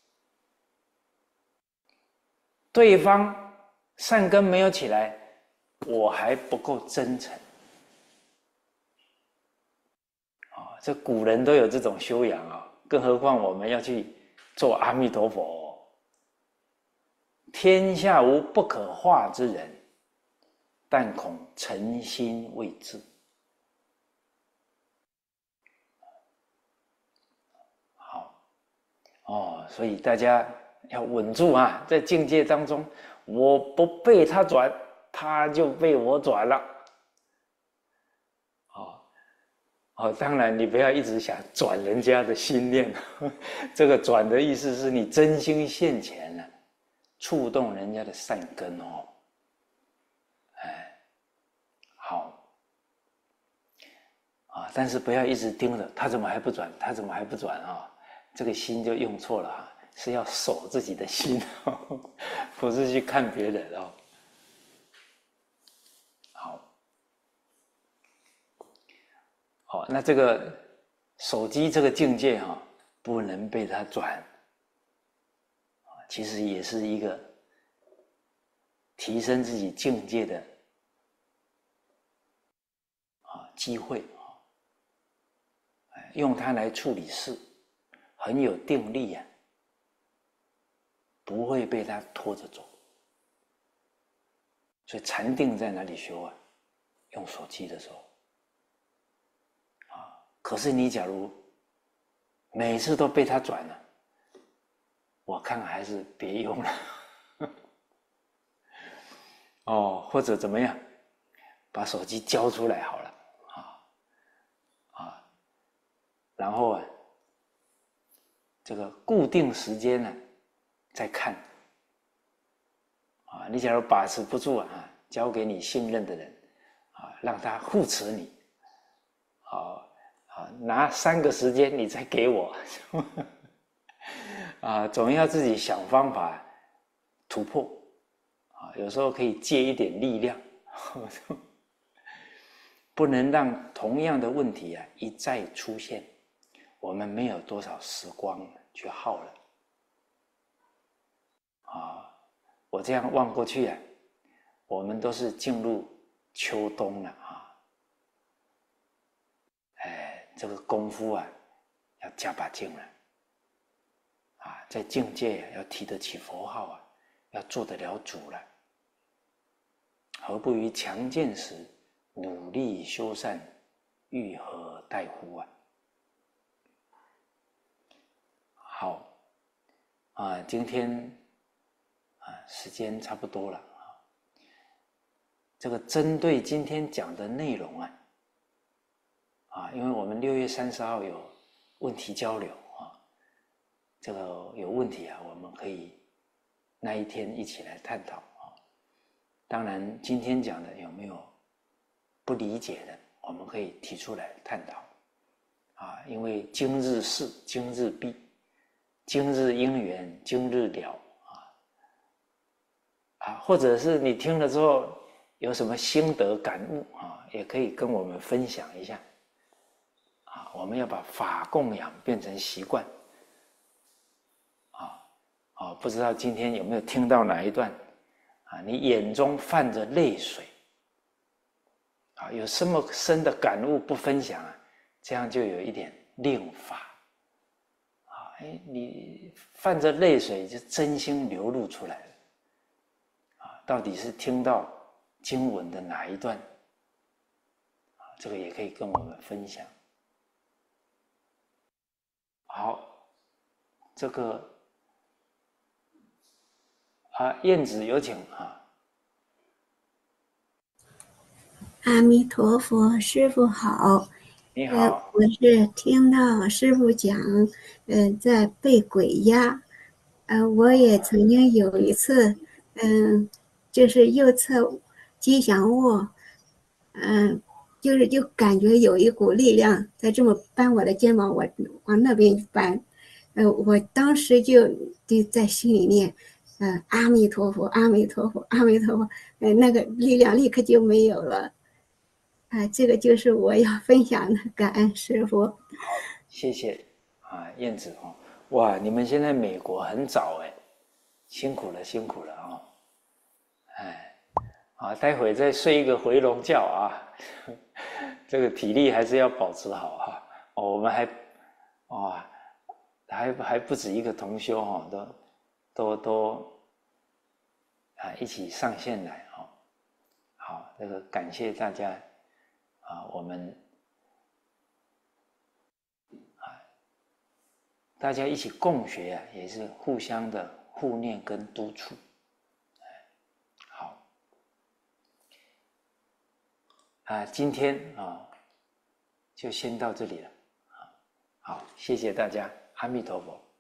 对方善根没有起来，我还不够真诚。这古人都有这种修养啊，更何况我们要去做阿弥陀佛。天下无不可化之人，但恐诚心未至。好，所以大家要稳住啊，在境界当中，我不被他转，他就被我转了。当然你不要一直想转人家的心念，这个转的意思是你真心现前了，触动人家的善根哦。好但是不要一直盯着他怎么还不转，他怎么还不转啊？这个心就用错了啊，是要守自己的心，不是去看别人哦。好，那这个手机这个境界不能被它转，其实也是一个提升自己境界的机会用它来处理事，很有定力啊，不会被它拖着走。所以禅定在哪里修啊？用手机的时候可是你假如每次都被它转了，我看还是别用了。或者怎么样，把手机交出来好了然后这个固定时间呢再看你假如把持不住交给你信任的人让他护持你拿3个时间你再给我总要自己想方法突破有时候可以借一点力量不能让同样的问题一再出现，我们没有多少时光去耗了我这样望过去我们都是进入秋冬了这个功夫啊，要加把劲了啊，在境界要提得起佛号啊，要做得了主了。何不于强健时努力修善，欲何待乎啊？好啊，今天啊时间差不多了啊。这个针对今天讲的内容啊，因为我们6月30号有问题交流啊，这个有问题啊，我们可以那一天一起来探讨啊。当然，今天讲的有没有不理解的，我们可以提出来探讨啊。因为今日事今日毕，今日因缘今日了啊，或者是你听了之后有什么心得感悟啊，也可以跟我们分享一下啊。我们要把法供养变成习惯啊。不知道今天有没有听到哪一段啊？你眼中泛着泪水啊，有什么深的感悟不分享啊？这样就有一点令法啊。你泛着泪水，就真心流露出来了啊。到底是听到经文的哪一段啊？这个也可以跟我们分享。好，这个燕子有请啊。 阿弥陀佛，师父好。 你好。 我是听到师父讲，在背鬼压，我也曾经有一次，就是右侧吉祥卧，就感觉有一股力量在这么搬我的肩膀，我往那边搬，我当时就在心里念，阿弥陀佛，阿弥陀佛，阿弥陀佛，那个力量立刻就没有了。这个就是我要分享的，感恩师父。 好，谢谢啊，燕子哦。哇，你们现在美国很早哎，辛苦了，辛苦了哦。哎，啊，待会再睡一个回笼觉啊，这个体力还是要保持好哈。哦，我们还不止一个同修哈，都一起上线来哦。好，这个感谢大家啊，我们大家一起共学啊，也是互相的互念跟督促。好今天就先到这里了。好，谢谢大家，阿弥陀佛。